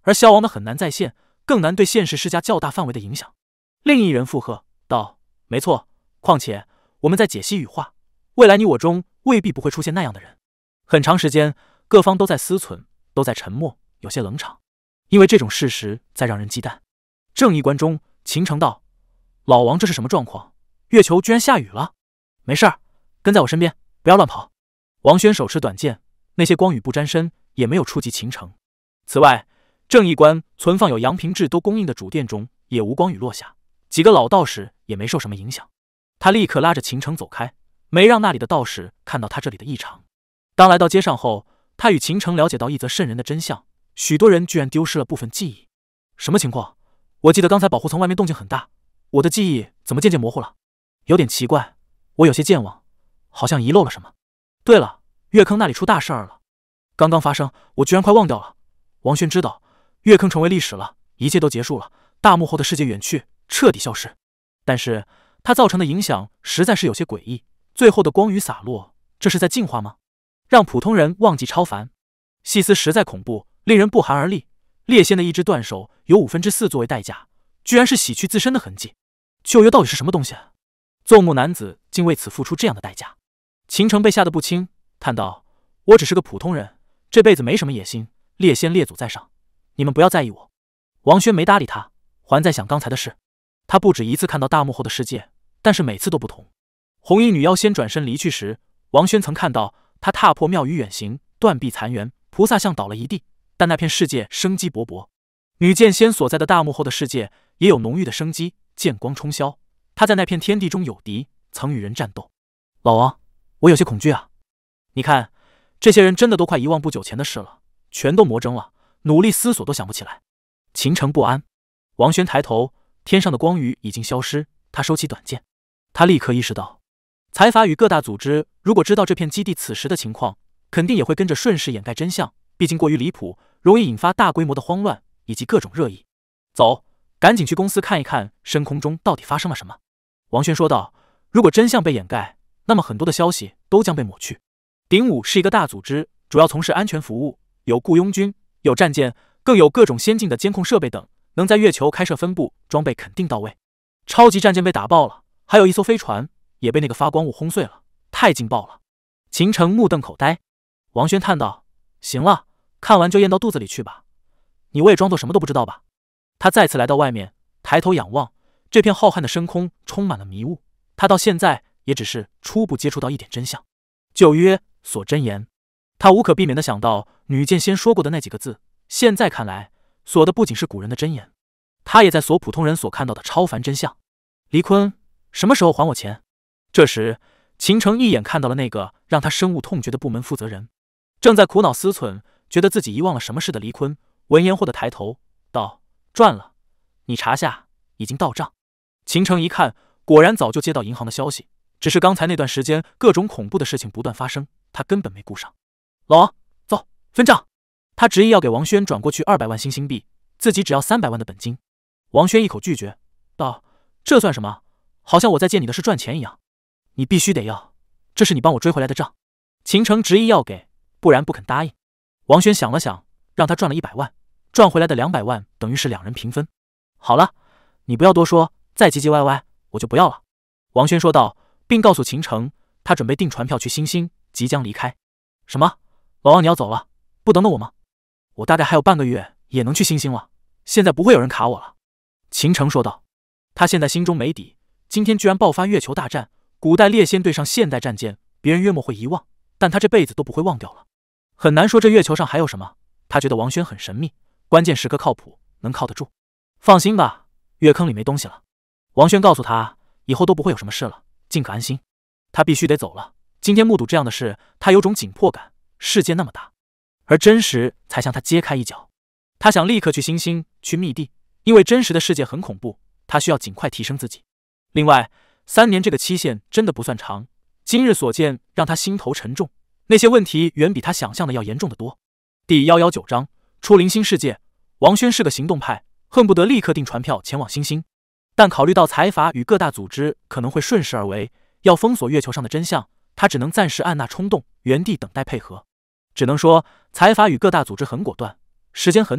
而消亡的很难再现，更难对现实施加较大范围的影响。另一人附和道：“没错，况且我们在解析羽化，未来你我中未必不会出现那样的人。”很长时间，各方都在思忖，都在沉默，有些冷场，因为这种事实在让人忌惮。正义关中，秦城道：“老王，这是什么状况？月球居然下雨了！”“没事儿，跟在我身边，不要乱跑。”王轩手持短剑，那些光雨不沾身，也没有触及秦城。此外，正义关存放有杨平志都供应的主殿中也无光雨落下，几个老道士也没受什么影响。他立刻拉着秦城走开，没让那里的道士看到他这里的异常。当来到街上后，他与秦城了解到一则瘆人的真相：许多人居然丢失了部分记忆。什么情况？我记得刚才保护层外面动静很大，我的记忆怎么渐渐模糊了？有点奇怪，我有些健忘，好像遗漏了什么。对了，月坑那里出大事儿了，刚刚发生，我居然快忘掉了。王轩知道，月坑成为历史了，一切都结束了，大幕后的世界远去，彻底消失。但是它造成的影响实在是有些诡异。最后的光雨洒落，这是在进化吗？让普通人忘记超凡？细思实在恐怖，令人不寒而栗。烈仙的一只断手有4/5作为代价，居然是洗去自身的痕迹。旧约到底是什么东西？纵目男子竟为此付出这样的代价。秦城被吓得不轻，叹道：“我只是个普通人，这辈子没什么野心。烈仙列祖在上，你们不要在意我。”王轩没搭理他，还在想刚才的事。他不止一次看到大幕后的世界，但是每次都不同。红衣女妖仙转身离去时，王轩曾看到她踏破庙宇远行，断壁残垣，菩萨像倒了一地，但那片世界生机勃勃。女剑仙所在的大幕后的世界也有浓郁的生机，剑光冲霄。她在那片天地中有敌，曾与人战斗。老王，我有些恐惧啊！你看，这些人真的都快遗忘不久前的事了，全都魔怔了，努力思索都想不起来。秦城不安。王轩抬头，天上的光雨已经消失，他收起短剑。他立刻意识到，财阀与各大组织如果知道这片基地此时的情况，肯定也会跟着顺势掩盖真相，毕竟过于离谱，容易引发大规模的慌乱以及各种热议。走，赶紧去公司看一看深空中到底发生了什么。王轩说道，如果真相被掩盖，那么很多的消息都将被抹去。鼎武是一个大组织，主要从事安全服务，有雇佣军，有战舰，更有各种先进的监控设备等，能在月球开设分部，装备肯定到位。超级战舰被打爆了，还有一艘飞船也被那个发光物轰碎了，太劲爆了。秦城目瞪口呆。王轩叹道，行了，看完就咽到肚子里去吧，你我也装作什么都不知道吧。他再次来到外面，抬头仰望，这片浩瀚的深空充满了迷雾，他到现在也只是初步接触到一点真相。旧约所真言，他无可避免地想到女剑仙说过的那几个字，现在看来，锁的不仅是古人的真言，他也在锁普通人所看到的超凡真相。黎坤，什么时候还我钱？这时，秦城一眼看到了那个让他深恶痛绝的部门负责人，正在苦恼思忖，觉得自己遗忘了什么事的黎坤，闻言后的抬头道：“赚了，你查下，已经到账。”秦城一看，果然早就接到银行的消息，只是刚才那段时间各种恐怖的事情不断发生，他根本没顾上。老王，走，分账。他执意要给王轩转过去200万新币，自己只要300万的本金。王轩一口拒绝道：“这算什么？好像我在借你的是赚钱一样。你必须得要，这是你帮我追回来的账。”秦城执意要给，不然不肯答应。王轩想了想，让他赚了100万，赚回来的200万等于是2人平分。好了，你不要多说，再唧唧歪歪我就不要了。王轩说道，并告诉秦城，他准备订船票去星星，即将离开。什么？老王你要走了？不等等我吗？我大概还有半个月也能去星星了，现在不会有人卡我了。秦城说道，他现在心中没底，今天居然爆发月球大战，古代猎仙对上现代战舰，别人约莫会遗忘，但他这辈子都不会忘掉了。很难说这月球上还有什么，他觉得王轩很神秘，关键时刻靠谱，能靠得住。放心吧，月坑里没东西了。王轩告诉他，以后都不会有什么事了，尽可安心。他必须得走了，今天目睹这样的事，他有种紧迫感，世界那么大，而真实才向他揭开一角。他想立刻去星星，去密地，因为真实的世界很恐怖，他需要尽快提升自己。另外，3年这个期限真的不算长，今日所见让他心头沉重，那些问题远比他想象的要严重得多。第119章出灵星世界。王轩是个行动派，恨不得立刻订船票前往星星，但考虑到财阀与各大组织可能会顺势而为，要封锁月球上的真相，他只能暂时按捺冲动，原地等待配合。只能说财阀与各大组织很果断，时间很短，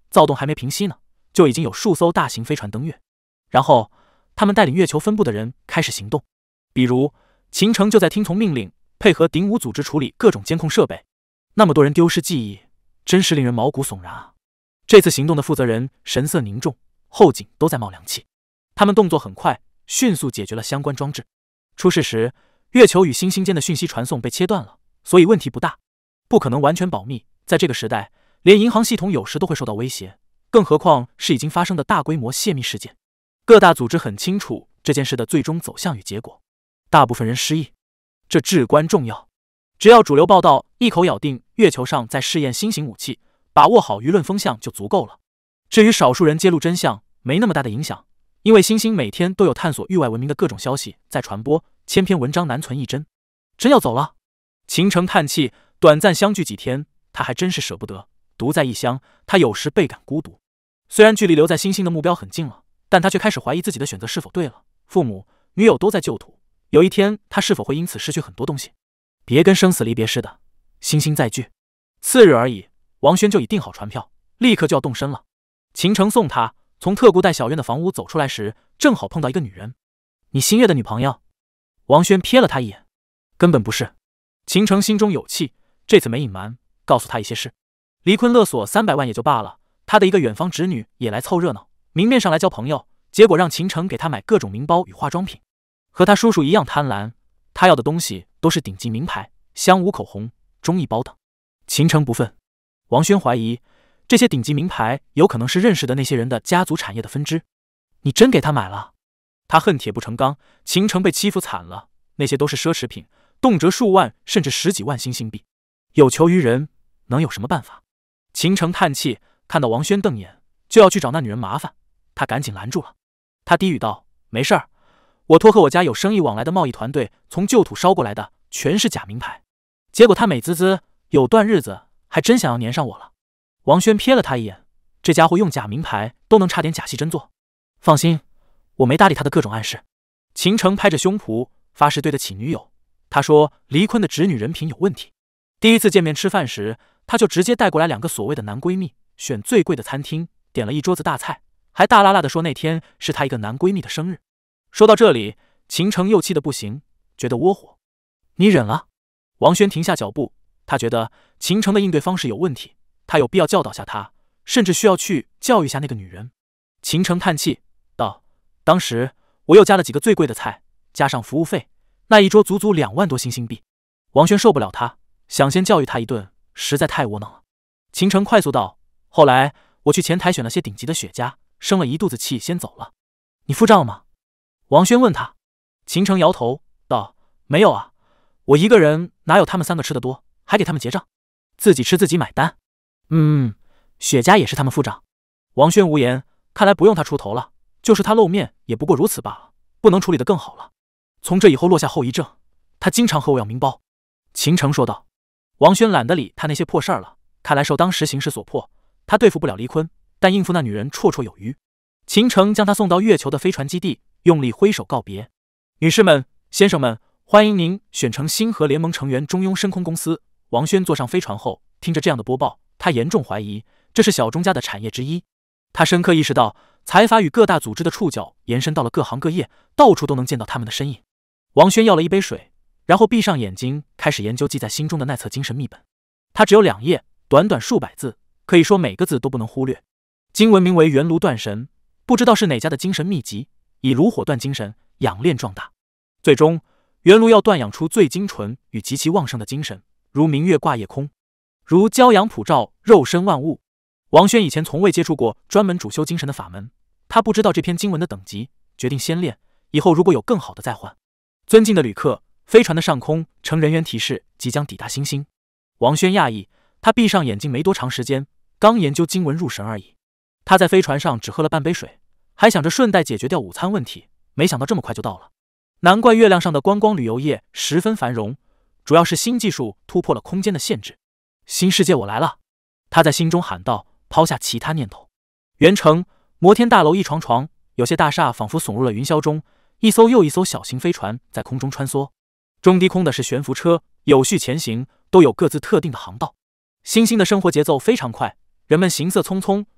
躁动还没平息呢，就已经有数艘大型飞船登月。然后，他们带领月球分部的人开始行动。比如，秦城就在听从命令，配合顶武组织处理各种监控设备。那么多人丢失记忆，真是令人毛骨悚然啊！这次行动的负责人神色凝重，后颈都在冒凉气。他们动作很快，迅速解决了相关装置。出事时，月球与星星间的讯息传送被切断了，所以问题不大，不可能完全保密。在这个时代，连银行系统有时都会受到威胁，更何况是已经发生的大规模泄密事件。各大组织很清楚这件事的最终走向与结果，大部分人失忆，这至关重要。只要主流报道一口咬定月球上在试验新型武器，把握好舆论风向就足够了。至于少数人揭露真相，没那么大的影响，因为星星每天都有探索域外文明的各种消息在传播，千篇文章难存一真。真要走了？秦城叹气，短暂相聚几天，他还真是舍不得。独在异乡，他有时倍感孤独。虽然距离留在星星的目标很近了，但他却开始怀疑自己的选择是否对了。父母、女友都在旧土，有一天他是否会因此失去很多东西？别跟生死离别似的，星星再聚。次日而已，王轩就已订好船票，立刻就要动身了。秦城送他从特雇带小院的房屋走出来时，正好碰到一个女人。你新月的女朋友？王轩瞥了他一眼，根本不是。秦城心中有气，这次没隐瞒，告诉他一些事。黎坤勒索300万也就罢了，他的一个远房侄女也来凑热闹，明面上来交朋友，结果让秦城给他买各种名包与化妆品，和他叔叔一样贪婪。他要的东西都是顶级名牌，香雾、口红、中意包等。秦城不忿，王轩怀疑这些顶级名牌有可能是认识的那些人的家族产业的分支。你真给他买了？他恨铁不成钢，秦城被欺负惨了，那些都是奢侈品，动辄数万甚至10几万新币，有求于人，能有什么办法？秦城叹气，看到王轩瞪眼，就要去找那女人麻烦，他赶紧拦住了。他低语道：没事儿，我托和我家有生意往来的贸易团队从旧土捎过来的，全是假名牌。结果他美滋滋，有段日子还真想要粘上我了。王轩瞥了他一眼，这家伙用假名牌都能差点假戏真做。放心，我没搭理他的各种暗示。秦城拍着胸脯发誓对得起女友。他说黎坤的侄女人品有问题。第一次见面吃饭时，他就直接带过来2个所谓的男闺蜜，选最贵的餐厅，点了一桌子大菜，还大拉拉的说那天是他一个男闺蜜的生日。说到这里，秦城又气得不行，觉得窝火。你忍了？王轩停下脚步，他觉得秦城的应对方式有问题，他有必要教导下他，甚至需要去教育下那个女人。秦城叹气道：当时我又加了几个最贵的菜，加上服务费，那一桌足足2万多新币。王轩受不了他，想先教育他一顿，实在太窝囊了。秦城快速道：后来我去前台选了些顶级的雪茄，生了一肚子气先走了。你付账了吗？王轩问他。秦城摇头道：没有啊，我一个人哪有他们3个吃的多，还给他们结账，自己吃自己买单。雪茄也是他们付账。王轩无言，看来不用他出头了，就是他露面也不过如此罢了，不能处理得更好了。从这以后落下后遗症，他经常和我要名包。秦城说道。王轩懒得理他那些破事儿了，看来受当时形势所迫，他对付不了黎坤，但应付那女人绰绰有余。秦城将他送到月球的飞船基地，用力挥手告别。女士们、先生们，欢迎您选成星河联盟成员中庸深空公司。王轩坐上飞船后，听着这样的播报，他严重怀疑这是小钟家的产业之一。他深刻意识到，财阀与各大组织的触角延伸到了各行各业，到处都能见到他们的身影。王轩要了一杯水，然后闭上眼睛，开始研究记在心中的那册精神秘本。它只有2页，短短数百字，可以说每个字都不能忽略。经文名为元炉断神，不知道是哪家的精神秘籍，以炉火断精神，养炼壮大。最终，元炉要断养出最精纯与极其旺盛的精神，如明月挂夜空，如骄阳普照肉身万物。王轩以前从未接触过专门主修精神的法门，他不知道这篇经文的等级，决定先练，以后如果有更好的再换。尊敬的旅客，飞船的上空呈人员提示即将抵达星星。王轩讶异，他闭上眼睛没多长时间，刚研究经文入神而已。他在飞船上只喝了半杯水，还想着顺带解决掉午餐问题，没想到这么快就到了。难怪月亮上的观光旅游业十分繁荣，主要是新技术突破了空间的限制。新世界我来了，他在心中喊道，抛下其他念头。原城摩天大楼一幢幢，有些大厦仿佛耸入了云霄中，一艘又一艘小型飞船在空中穿梭。中低空的是悬浮车，有序前行，都有各自特定的航道。星星的生活节奏非常快，人们行色匆匆，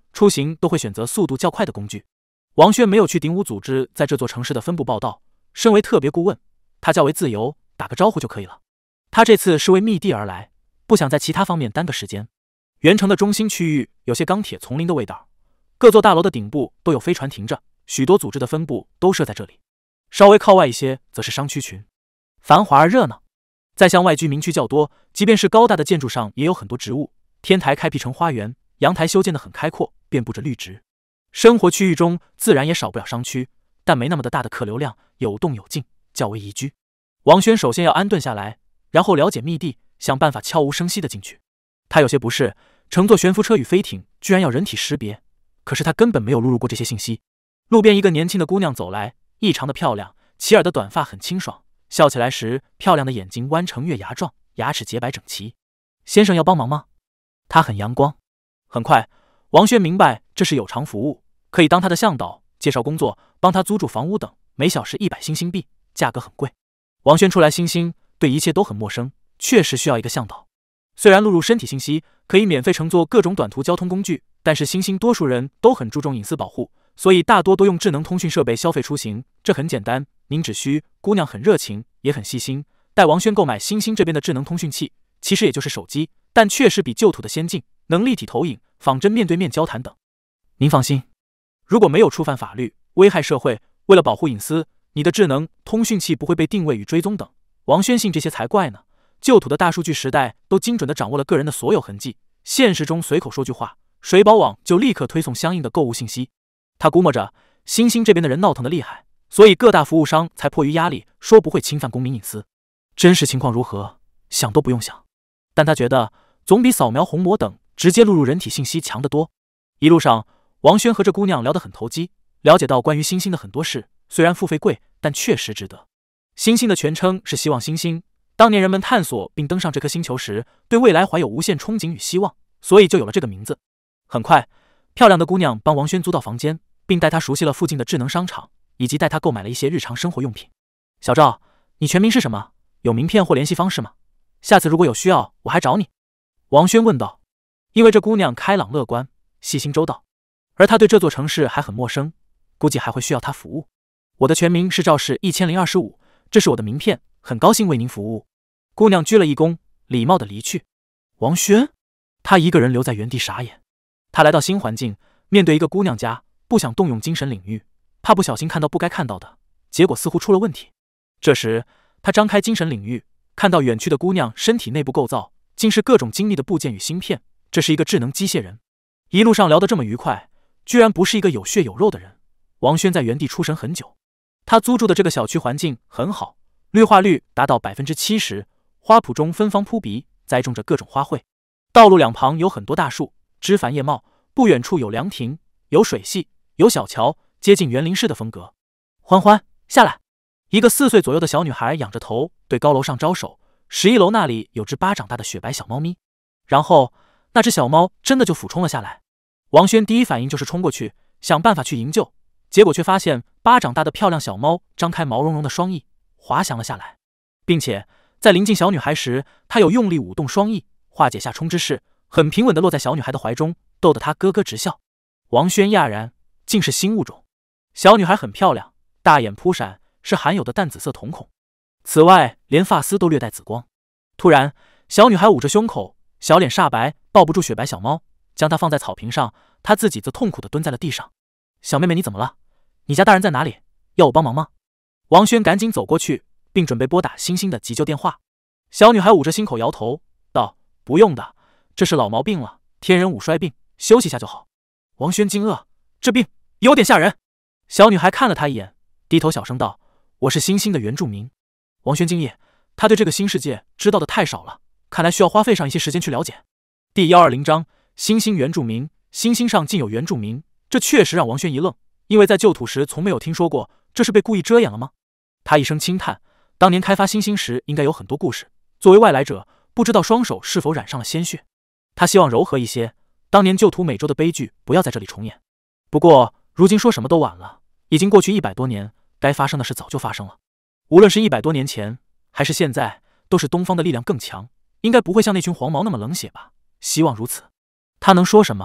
出行都会选择速度较快的工具。王轩没有去鼎武组织在这座城市的分部报道，身为特别顾问，他较为自由，打个招呼就可以了。他这次是为密地而来，不想在其他方面耽搁时间。原城的中心区域有些钢铁丛林的味道，各座大楼的顶部都有飞船停着，许多组织的分部都设在这里。稍微靠外一些则是商区群，繁华而热闹。在向外居民区较多，即便是高大的建筑上也有很多植物，天台开辟成花园，阳台修建得很开阔，遍布着绿植。生活区域中自然也少不了商区，但没那么的大的客流量，有动有静，较为宜居。王轩首先要安顿下来，然后了解密地，想办法悄无声息地进去。他有些不适，乘坐悬浮车与飞艇居然要人体识别，可是他根本没有录入过这些信息。路边一个年轻的姑娘走来，异常的漂亮，齐耳的短发很清爽，笑起来时漂亮的眼睛弯成月牙状，牙齿洁白整齐。先生要帮忙吗？他很阳光。很快王轩明白这是有偿服务，可以当他的向导，介绍工作，帮他租住房屋等，每小时100星星币，价格很贵。王轩初来新兴，对一切都很陌生，确实需要一个向导。虽然录入身体信息可以免费乘坐各种短途交通工具，但是新兴多数人都很注重隐私保护，所以大多都用智能通讯设备消费出行。这很简单，您只需姑娘很热情也很细心，带王轩购买新兴这边的智能通讯器，其实也就是手机，但确实比旧土的先进，能立体投影、仿真面对面交谈等。您放心，如果没有触犯法律、危害社会，为了保护隐私，你的智能通讯器不会被定位与追踪等。王轩信这些才怪呢。旧土的大数据时代都精准地掌握了个人的所有痕迹，现实中随口说句话，水保网就立刻推送相应的购物信息。他估摸着新兴这边的人闹腾得厉害，所以各大服务商才迫于压力说不会侵犯公民隐私。真实情况如何，想都不用想，但他觉得总比扫描虹膜等直接录入人体信息强得多。一路上王轩和这姑娘聊得很投机，了解到关于新兴的很多事，虽然付费贵，但确实值得。新兴的全称是希望新兴，当年人们探索并登上这颗星球时，对未来怀有无限憧憬与希望，所以就有了这个名字。很快漂亮的姑娘帮王轩租到房间，并带他熟悉了附近的智能商场，以及带他购买了一些日常生活用品。小赵，你全名是什么？有名片或联系方式吗？下次如果有需要，我还找你。王轩问道。因为这姑娘开朗乐观，细心周到，而他对这座城市还很陌生，估计还会需要他服务。我的全名是赵氏1025，这是我的名片，很高兴为您服务。姑娘鞠了一躬，礼貌地离去。王轩，他一个人留在原地傻眼。他来到新环境，面对一个姑娘家，不想动用精神领域，怕不小心看到不该看到的，结果似乎出了问题。这时他张开精神领域，看到远去的姑娘身体内部构造竟是各种精密的部件与芯片，这是一个智能机械人。一路上聊得这么愉快，居然不是一个有血有肉的人。王轩在原地出神很久。他租住的这个小区环境很好，绿化率达到 70%， 花圃中芬芳扑鼻，栽种着各种花卉。道路两旁有很多大树，枝繁叶茂，不远处有凉亭，有水系，有小桥，接近园林式的风格。欢欢，下来！一个4岁左右的小女孩仰着头对高楼上招手。11楼那里有只巴掌大的雪白小猫咪，然后那只小猫真的就俯冲了下来。王轩第一反应就是冲过去，想办法去营救，结果却发现巴掌大的漂亮小猫张开毛茸茸的双翼，滑翔了下来，并且在临近小女孩时，它有用力舞动双翼，化解下冲之势，很平稳地落在小女孩的怀中，逗得她咯咯直笑。王轩讶然，竟是新物种。小女孩很漂亮，大眼扑闪，是含有的淡紫色瞳孔，此外连发丝都略带紫光。突然小女孩捂着胸口，小脸煞白，抱不住雪白小猫，将它放在草坪上，她自己则痛苦地蹲在了地上。小妹妹，你怎么了？你家大人在哪里？要我帮忙吗？王轩赶紧走过去，并准备拨打星星的急救电话。小女孩捂着心口摇头道，不用的，这是老毛病了，天人五衰病，休息下就好。王轩惊愕，这病有点吓人。小女孩看了他一眼，低头小声道，我是星星的原住民。王轩惊异，他对这个新世界知道的太少了，看来需要花费上一些时间去了解。第120章星星原住民。星星上竟有原住民，这确实让王轩一愣，因为在旧土时从没有听说过，这是被故意遮掩了吗？他一声轻叹，当年开发星星时应该有很多故事，作为外来者，不知道双手是否染上了鲜血。他希望柔和一些，当年旧土美洲的悲剧不要在这里重演。不过如今说什么都晚了，已经过去100多年，该发生的事早就发生了。无论是100多年前还是现在，都是东方的力量更强，应该不会像那群黄毛那么冷血吧，希望如此。他能说什么？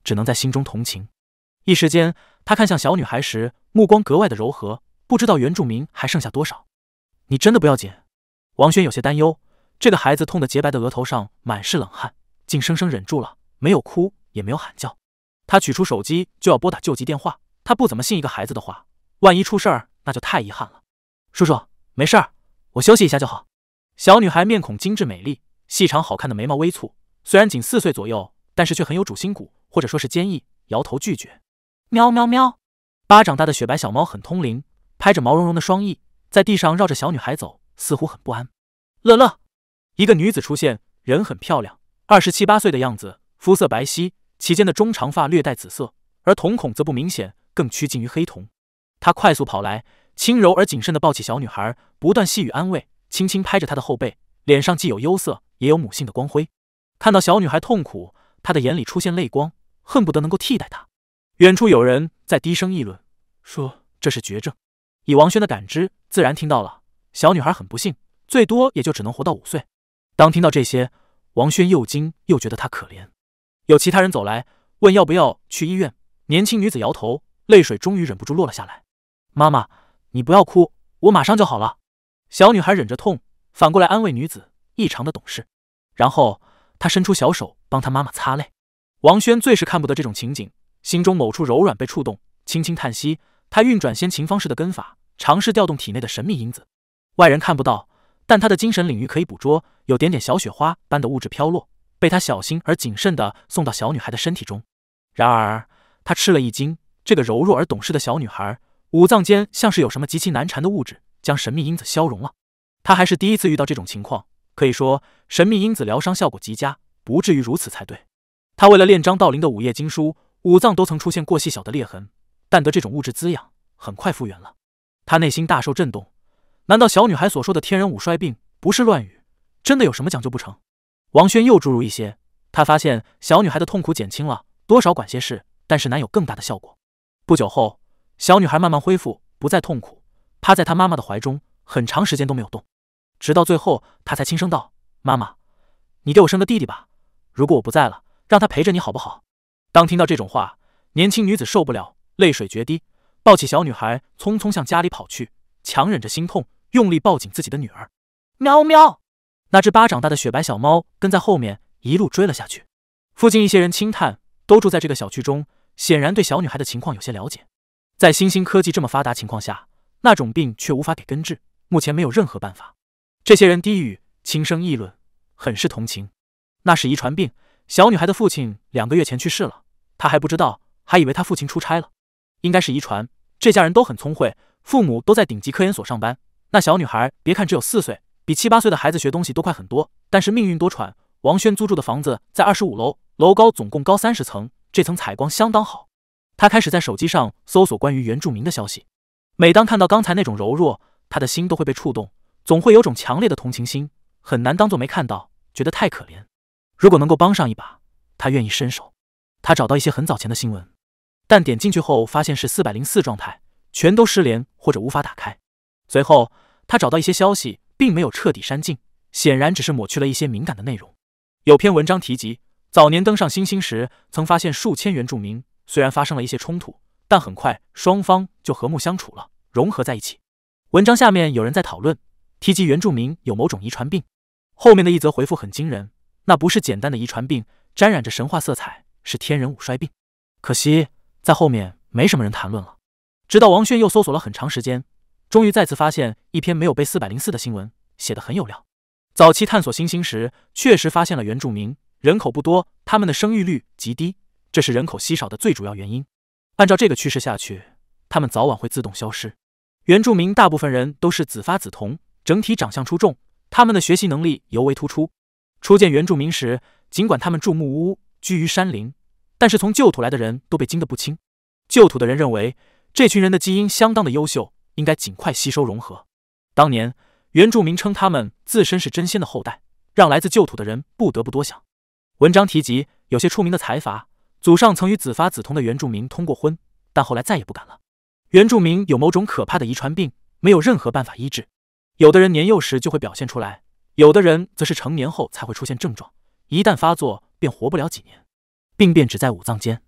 只能在心中同情。一时间，他看向小女孩时，目光格外的柔和，不知道原住民还剩下多少。你真的不要紧？王轩有些担忧，这个孩子痛得洁白的额头上满是冷汗，竟生生忍住了，没有哭，也没有喊叫。他取出手机就要拨打救急电话，他不怎么信一个孩子的话，万一出事儿，那就太遗憾了。叔叔，没事儿，我休息一下就好。小女孩面孔精致美丽，细长好看的眉毛微蹙，虽然仅4岁左右，但是却很有主心骨，或者说是坚毅，摇头拒绝。喵喵喵！巴掌大的雪白小猫很通灵，拍着毛茸茸的双翼，在地上绕着小女孩走，似乎很不安。乐乐，一个女子出现，人很漂亮，27、8岁的样子，肤色白皙，其间的中长发略带紫色，而瞳孔则不明显，更趋近于黑瞳。她快速跑来，轻柔而谨慎地抱起小女孩，不断细语安慰，轻轻拍着她的后背，脸上既有忧色，也有母性的光辉。看到小女孩痛苦，她的眼里出现泪光，恨不得能够替代她。远处有人在低声议论，说这是绝症。以王轩的感知，自然听到了。小女孩很不幸，最多也就只能活到5岁。当听到这些，王轩又惊又觉得她可怜。有其他人走来，问要不要去医院。年轻女子摇头，泪水终于忍不住落了下来。妈妈，你不要哭，我马上就好了。小女孩忍着痛，反过来安慰女子，异常的懂事。然后她伸出小手帮她妈妈擦泪。王轩最是看不得这种情景，心中某处柔软被触动，轻轻叹息。他运转先秦方式的根法，尝试调动体内的神秘因子。外人看不到，但他的精神领域可以捕捉，有点点小雪花般的物质飘落，被他小心而谨慎地送到小女孩的身体中。然而他吃了一惊，这个柔弱而懂事的小女孩，五脏间像是有什么极其难缠的物质，将神秘因子消融了。他还是第一次遇到这种情况，可以说神秘因子疗伤效果极佳，不至于如此才对。他为了炼张道陵的5页经书，五脏都曾出现过细小的裂痕，但得这种物质滋养，很快复原了。他内心大受震动，难道小女孩所说的天人5衰病不是乱语，真的有什么讲究不成？王轩又注入一些，他发现小女孩的痛苦减轻了，多少管些事，但是难有更大的效果。不久后，小女孩慢慢恢复，不再痛苦，趴在她妈妈的怀中，很长时间都没有动，直到最后，她才轻声道：“妈妈，你给我生个弟弟吧，如果我不在了，让他陪着你好不好？”当听到这种话，年轻女子受不了，泪水决堤，抱起小女孩，匆匆向家里跑去，强忍着心痛，用力抱紧自己的女儿。喵喵！那只巴掌大的雪白小猫跟在后面一路追了下去。附近一些人轻叹，都住在这个小区中，显然对小女孩的情况有些了解。在新兴科技这么发达情况下，那种病却无法给根治，目前没有任何办法。这些人低语，轻声议论，很是同情。那是遗传病，小女孩的父亲2个月前去世了，她还不知道，还以为她父亲出差了。应该是遗传，这家人都很聪慧，父母都在顶级科研所上班。那小女孩别看只有4岁，比7、8岁的孩子学东西都快很多，但是命运多舛。王轩租住的房子在25楼，楼高总共高30层，这层采光相当好。他开始在手机上搜索关于原住民的消息，每当看到刚才那种柔弱，他的心都会被触动，总会有种强烈的同情心，很难当作没看到，觉得太可怜。如果能够帮上一把，他愿意伸手。他找到一些很早前的新闻，但点进去后发现是404状态，全都失联或者无法打开。随后他找到一些消息，并没有彻底删尽，显然只是抹去了一些敏感的内容。有篇文章提及，早年登上星星时曾发现数千原住民，虽然发生了一些冲突，但很快双方就和睦相处了，融合在一起。文章下面有人在讨论，提及原住民有某种遗传病。后面的一则回复很惊人，那不是简单的遗传病，沾染着神话色彩，是天人5衰病。可惜在后面没什么人谈论了。直到王轩又搜索了很长时间，终于再次发现一篇没有被404的新闻，写得很有料。早期探索星星时，确实发现了原住民，人口不多，他们的生育率极低，这是人口稀少的最主要原因。按照这个趋势下去，他们早晚会自动消失。原住民大部分人都是紫发紫瞳，整体长相出众，他们的学习能力尤为突出。初见原住民时，尽管他们住木屋，居于山林，但是从旧土来的人都被惊得不轻。旧土的人认为，这群人的基因相当的优秀，应该尽快吸收融合。当年原住民称他们自身是真仙的后代，让来自旧土的人不得不多想。文章提及有些出名的财阀，祖上曾与紫发紫瞳的原住民通过婚，但后来再也不敢了。原住民有某种可怕的遗传病，没有任何办法医治。有的人年幼时就会表现出来，有的人则是成年后才会出现症状，一旦发作便活不了几年。病变只在5脏间。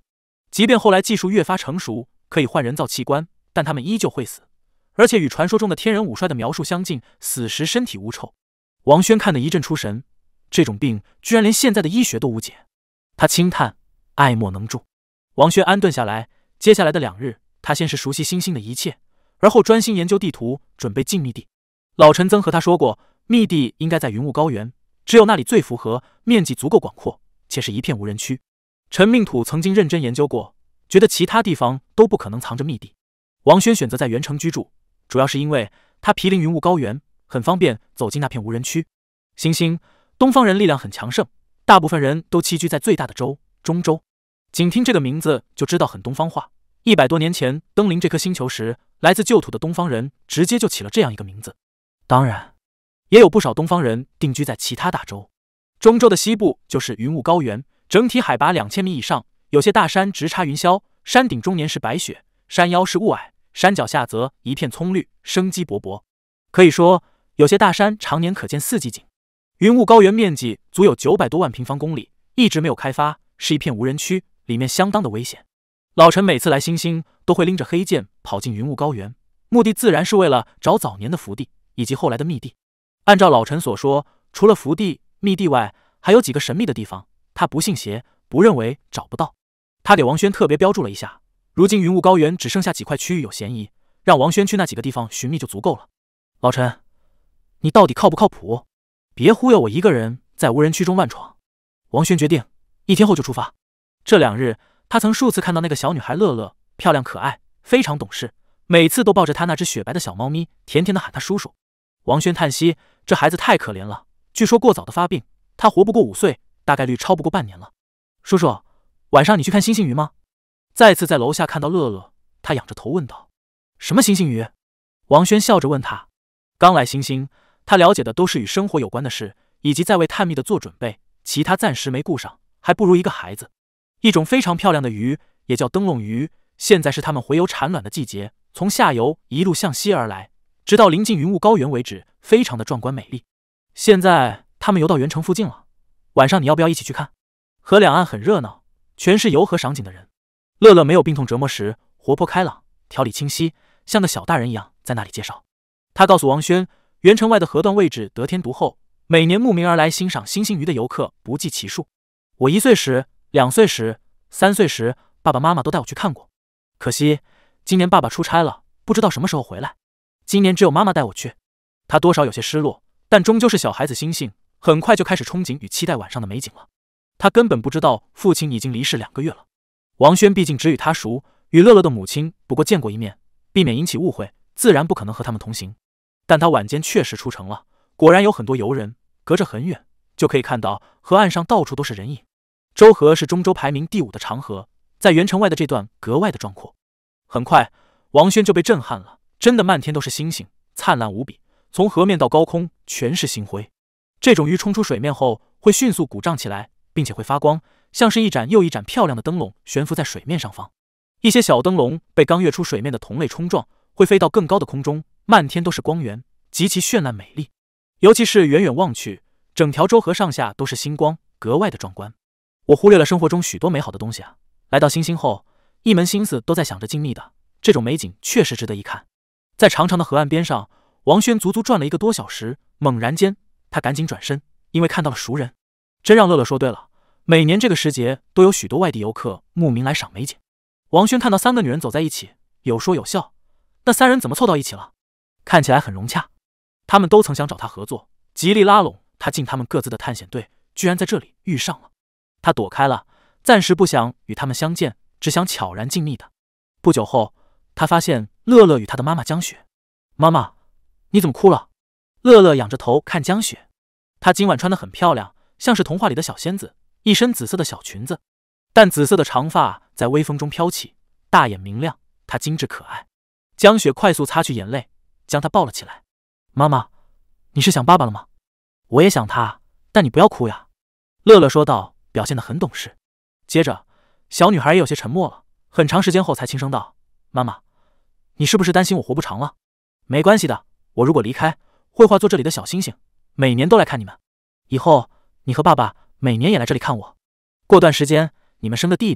即便后来技术越发成熟，可以换人造器官，但他们依旧会死，而且与传说中的天人五帅的描述相近，死时身体无臭。王轩看得一阵出神，这种病居然连现在的医学都无解。他轻叹，爱莫能助。王轩安顿下来，接下来的2日，他先是熟悉星星的一切，而后专心研究地图，准备进密地。老陈曾和他说过，密地应该在云雾高原，只有那里最符合，面积足够广阔，且是一片无人区。陈命土曾经认真研究过，觉得其他地方都不可能藏着密地。王轩选择在原城居住，主要是因为他毗邻云雾高原，很方便走进那片无人区。星星，东方人力量很强盛，大部分人都栖居在最大的州中州。仅听这个名字就知道很东方化。100多年前登临这颗星球时，来自旧土的东方人直接就起了这样一个名字。当然，也有不少东方人定居在其他大洲。中州的西部就是云雾高原，整体海拔2000米以上，有些大山直插云霄，山顶终年是白雪，山腰是雾霭，山脚下则一片葱绿，生机勃勃。可以说，有些大山常年可见4季景。云雾高原面积足有900多万平方公里，一直没有开发，是一片无人区，里面相当的危险。老陈每次来星星都会拎着黑剑跑进云雾高原，目的自然是为了找早年的福地以及后来的密地。按照老陈所说，除了福地、密地外，还有几个神秘的地方，他不信邪，不认为找不到。他给王轩特别标注了一下，如今云雾高原只剩下几块区域有嫌疑，让王轩去那几个地方寻觅就足够了。老陈，你到底靠不靠谱？别忽悠我一个人在无人区中乱闯。王轩决定1天后就出发。这2日，他曾数次看到那个小女孩乐乐，漂亮可爱，非常懂事，每次都抱着她那只雪白的小猫咪，甜甜的喊她叔叔。王轩叹息，这孩子太可怜了，据说过早的发病，他活不过5岁，大概率超不过半年了。叔叔，晚上你去看星星鱼吗？再次在楼下看到乐乐，他仰着头问道。什么星星鱼？王轩笑着问他。刚来星星，他了解的都是与生活有关的事，以及在为探秘的做准备，其他暂时没顾上，还不如一个孩子。一种非常漂亮的鱼，也叫灯笼鱼，现在是它们洄游产卵的季节，从下游一路向西而来，直到临近云雾高原为止，非常的壮观美丽。现在它们游到原城附近了，晚上你要不要一起去看？河两岸很热闹，全是游河赏景的人。乐乐没有病痛折磨时，活泼开朗，条理清晰，像个小大人一样在那里介绍。他告诉王轩，原城外的河段位置得天独厚，每年慕名而来欣赏星星鱼的游客不计其数。我1岁时、2岁时、3岁时，爸爸妈妈都带我去看过。可惜今年爸爸出差了，不知道什么时候回来。今年只有妈妈带我去。他多少有些失落，但终究是小孩子心性，很快就开始憧憬与期待晚上的美景了。他根本不知道父亲已经离世2个月了。王轩毕竟只与他熟，与乐乐的母亲不过见过一面，避免引起误会，自然不可能和他们同行。但他晚间确实出城了，果然有很多游人，隔着很远就可以看到河岸上到处都是人影。周河是中州排名第5的长河，在原城外的这段格外的壮阔。很快，王轩就被震撼了，真的漫天都是星星，灿烂无比，从河面到高空全是星辉。这种鱼冲出水面后会迅速鼓胀起来，并且会发光，像是一盏又一盏漂亮的灯笼悬浮在水面上方。一些小灯笼被刚跃出水面的同类冲撞，会飞到更高的空中，漫天都是光源，极其绚烂美丽。尤其是远远望去，整条周河上下都是星光，格外的壮观。我忽略了生活中许多美好的东西啊！来到星星后，一门心思都在想着静谧的，这种美景确实值得一看。在长长的河岸边上，王轩足足转了1个多小时，猛然间，他赶紧转身，因为看到了熟人。真让乐乐说对了，每年这个时节都有许多外地游客慕名来赏美景。王轩看到3个女人走在一起，有说有笑，那3人怎么凑到一起了？看起来很融洽。他们都曾想找他合作，极力拉拢他进他们各自的探险队，居然在这里遇上了。他躲开了，暂时不想与他们相见，只想悄然静谧的。不久后，他发现乐乐与他的妈妈江雪。妈妈，你怎么哭了？乐乐仰着头看江雪，她今晚穿得很漂亮，像是童话里的小仙子，一身紫色的小裙子，但紫色的长发在微风中飘起，大眼明亮，她精致可爱。江雪快速擦去眼泪，将她抱了起来。妈妈，你是想爸爸了吗？我也想他，但你不要哭呀。乐乐说道，表现得很懂事。接着，小女孩也有些沉默了，很长时间后才轻声道：妈妈，你是不是担心我活不长了？没关系的，我如果离开，会化作这里的小星星，每年都来看你们。以后，你和爸爸每年也来这里看我。过段时间，你们生个弟弟，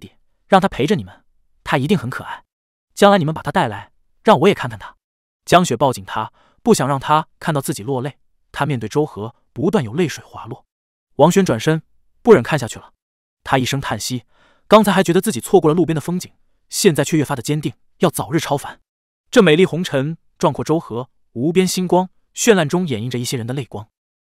让他陪着你们，他一定很可爱。将来你们把他带来，让我也看看他。江雪抱紧他，不想让他看到自己落泪。他面对周河，不断有泪水滑落。王轩转身，不忍看下去了。他一声叹息，刚才还觉得自己错过了路边的风景，现在却越发的坚定，要早日超凡。这美丽红尘壮阔周河，无边星光绚烂中掩映着一些人的泪光。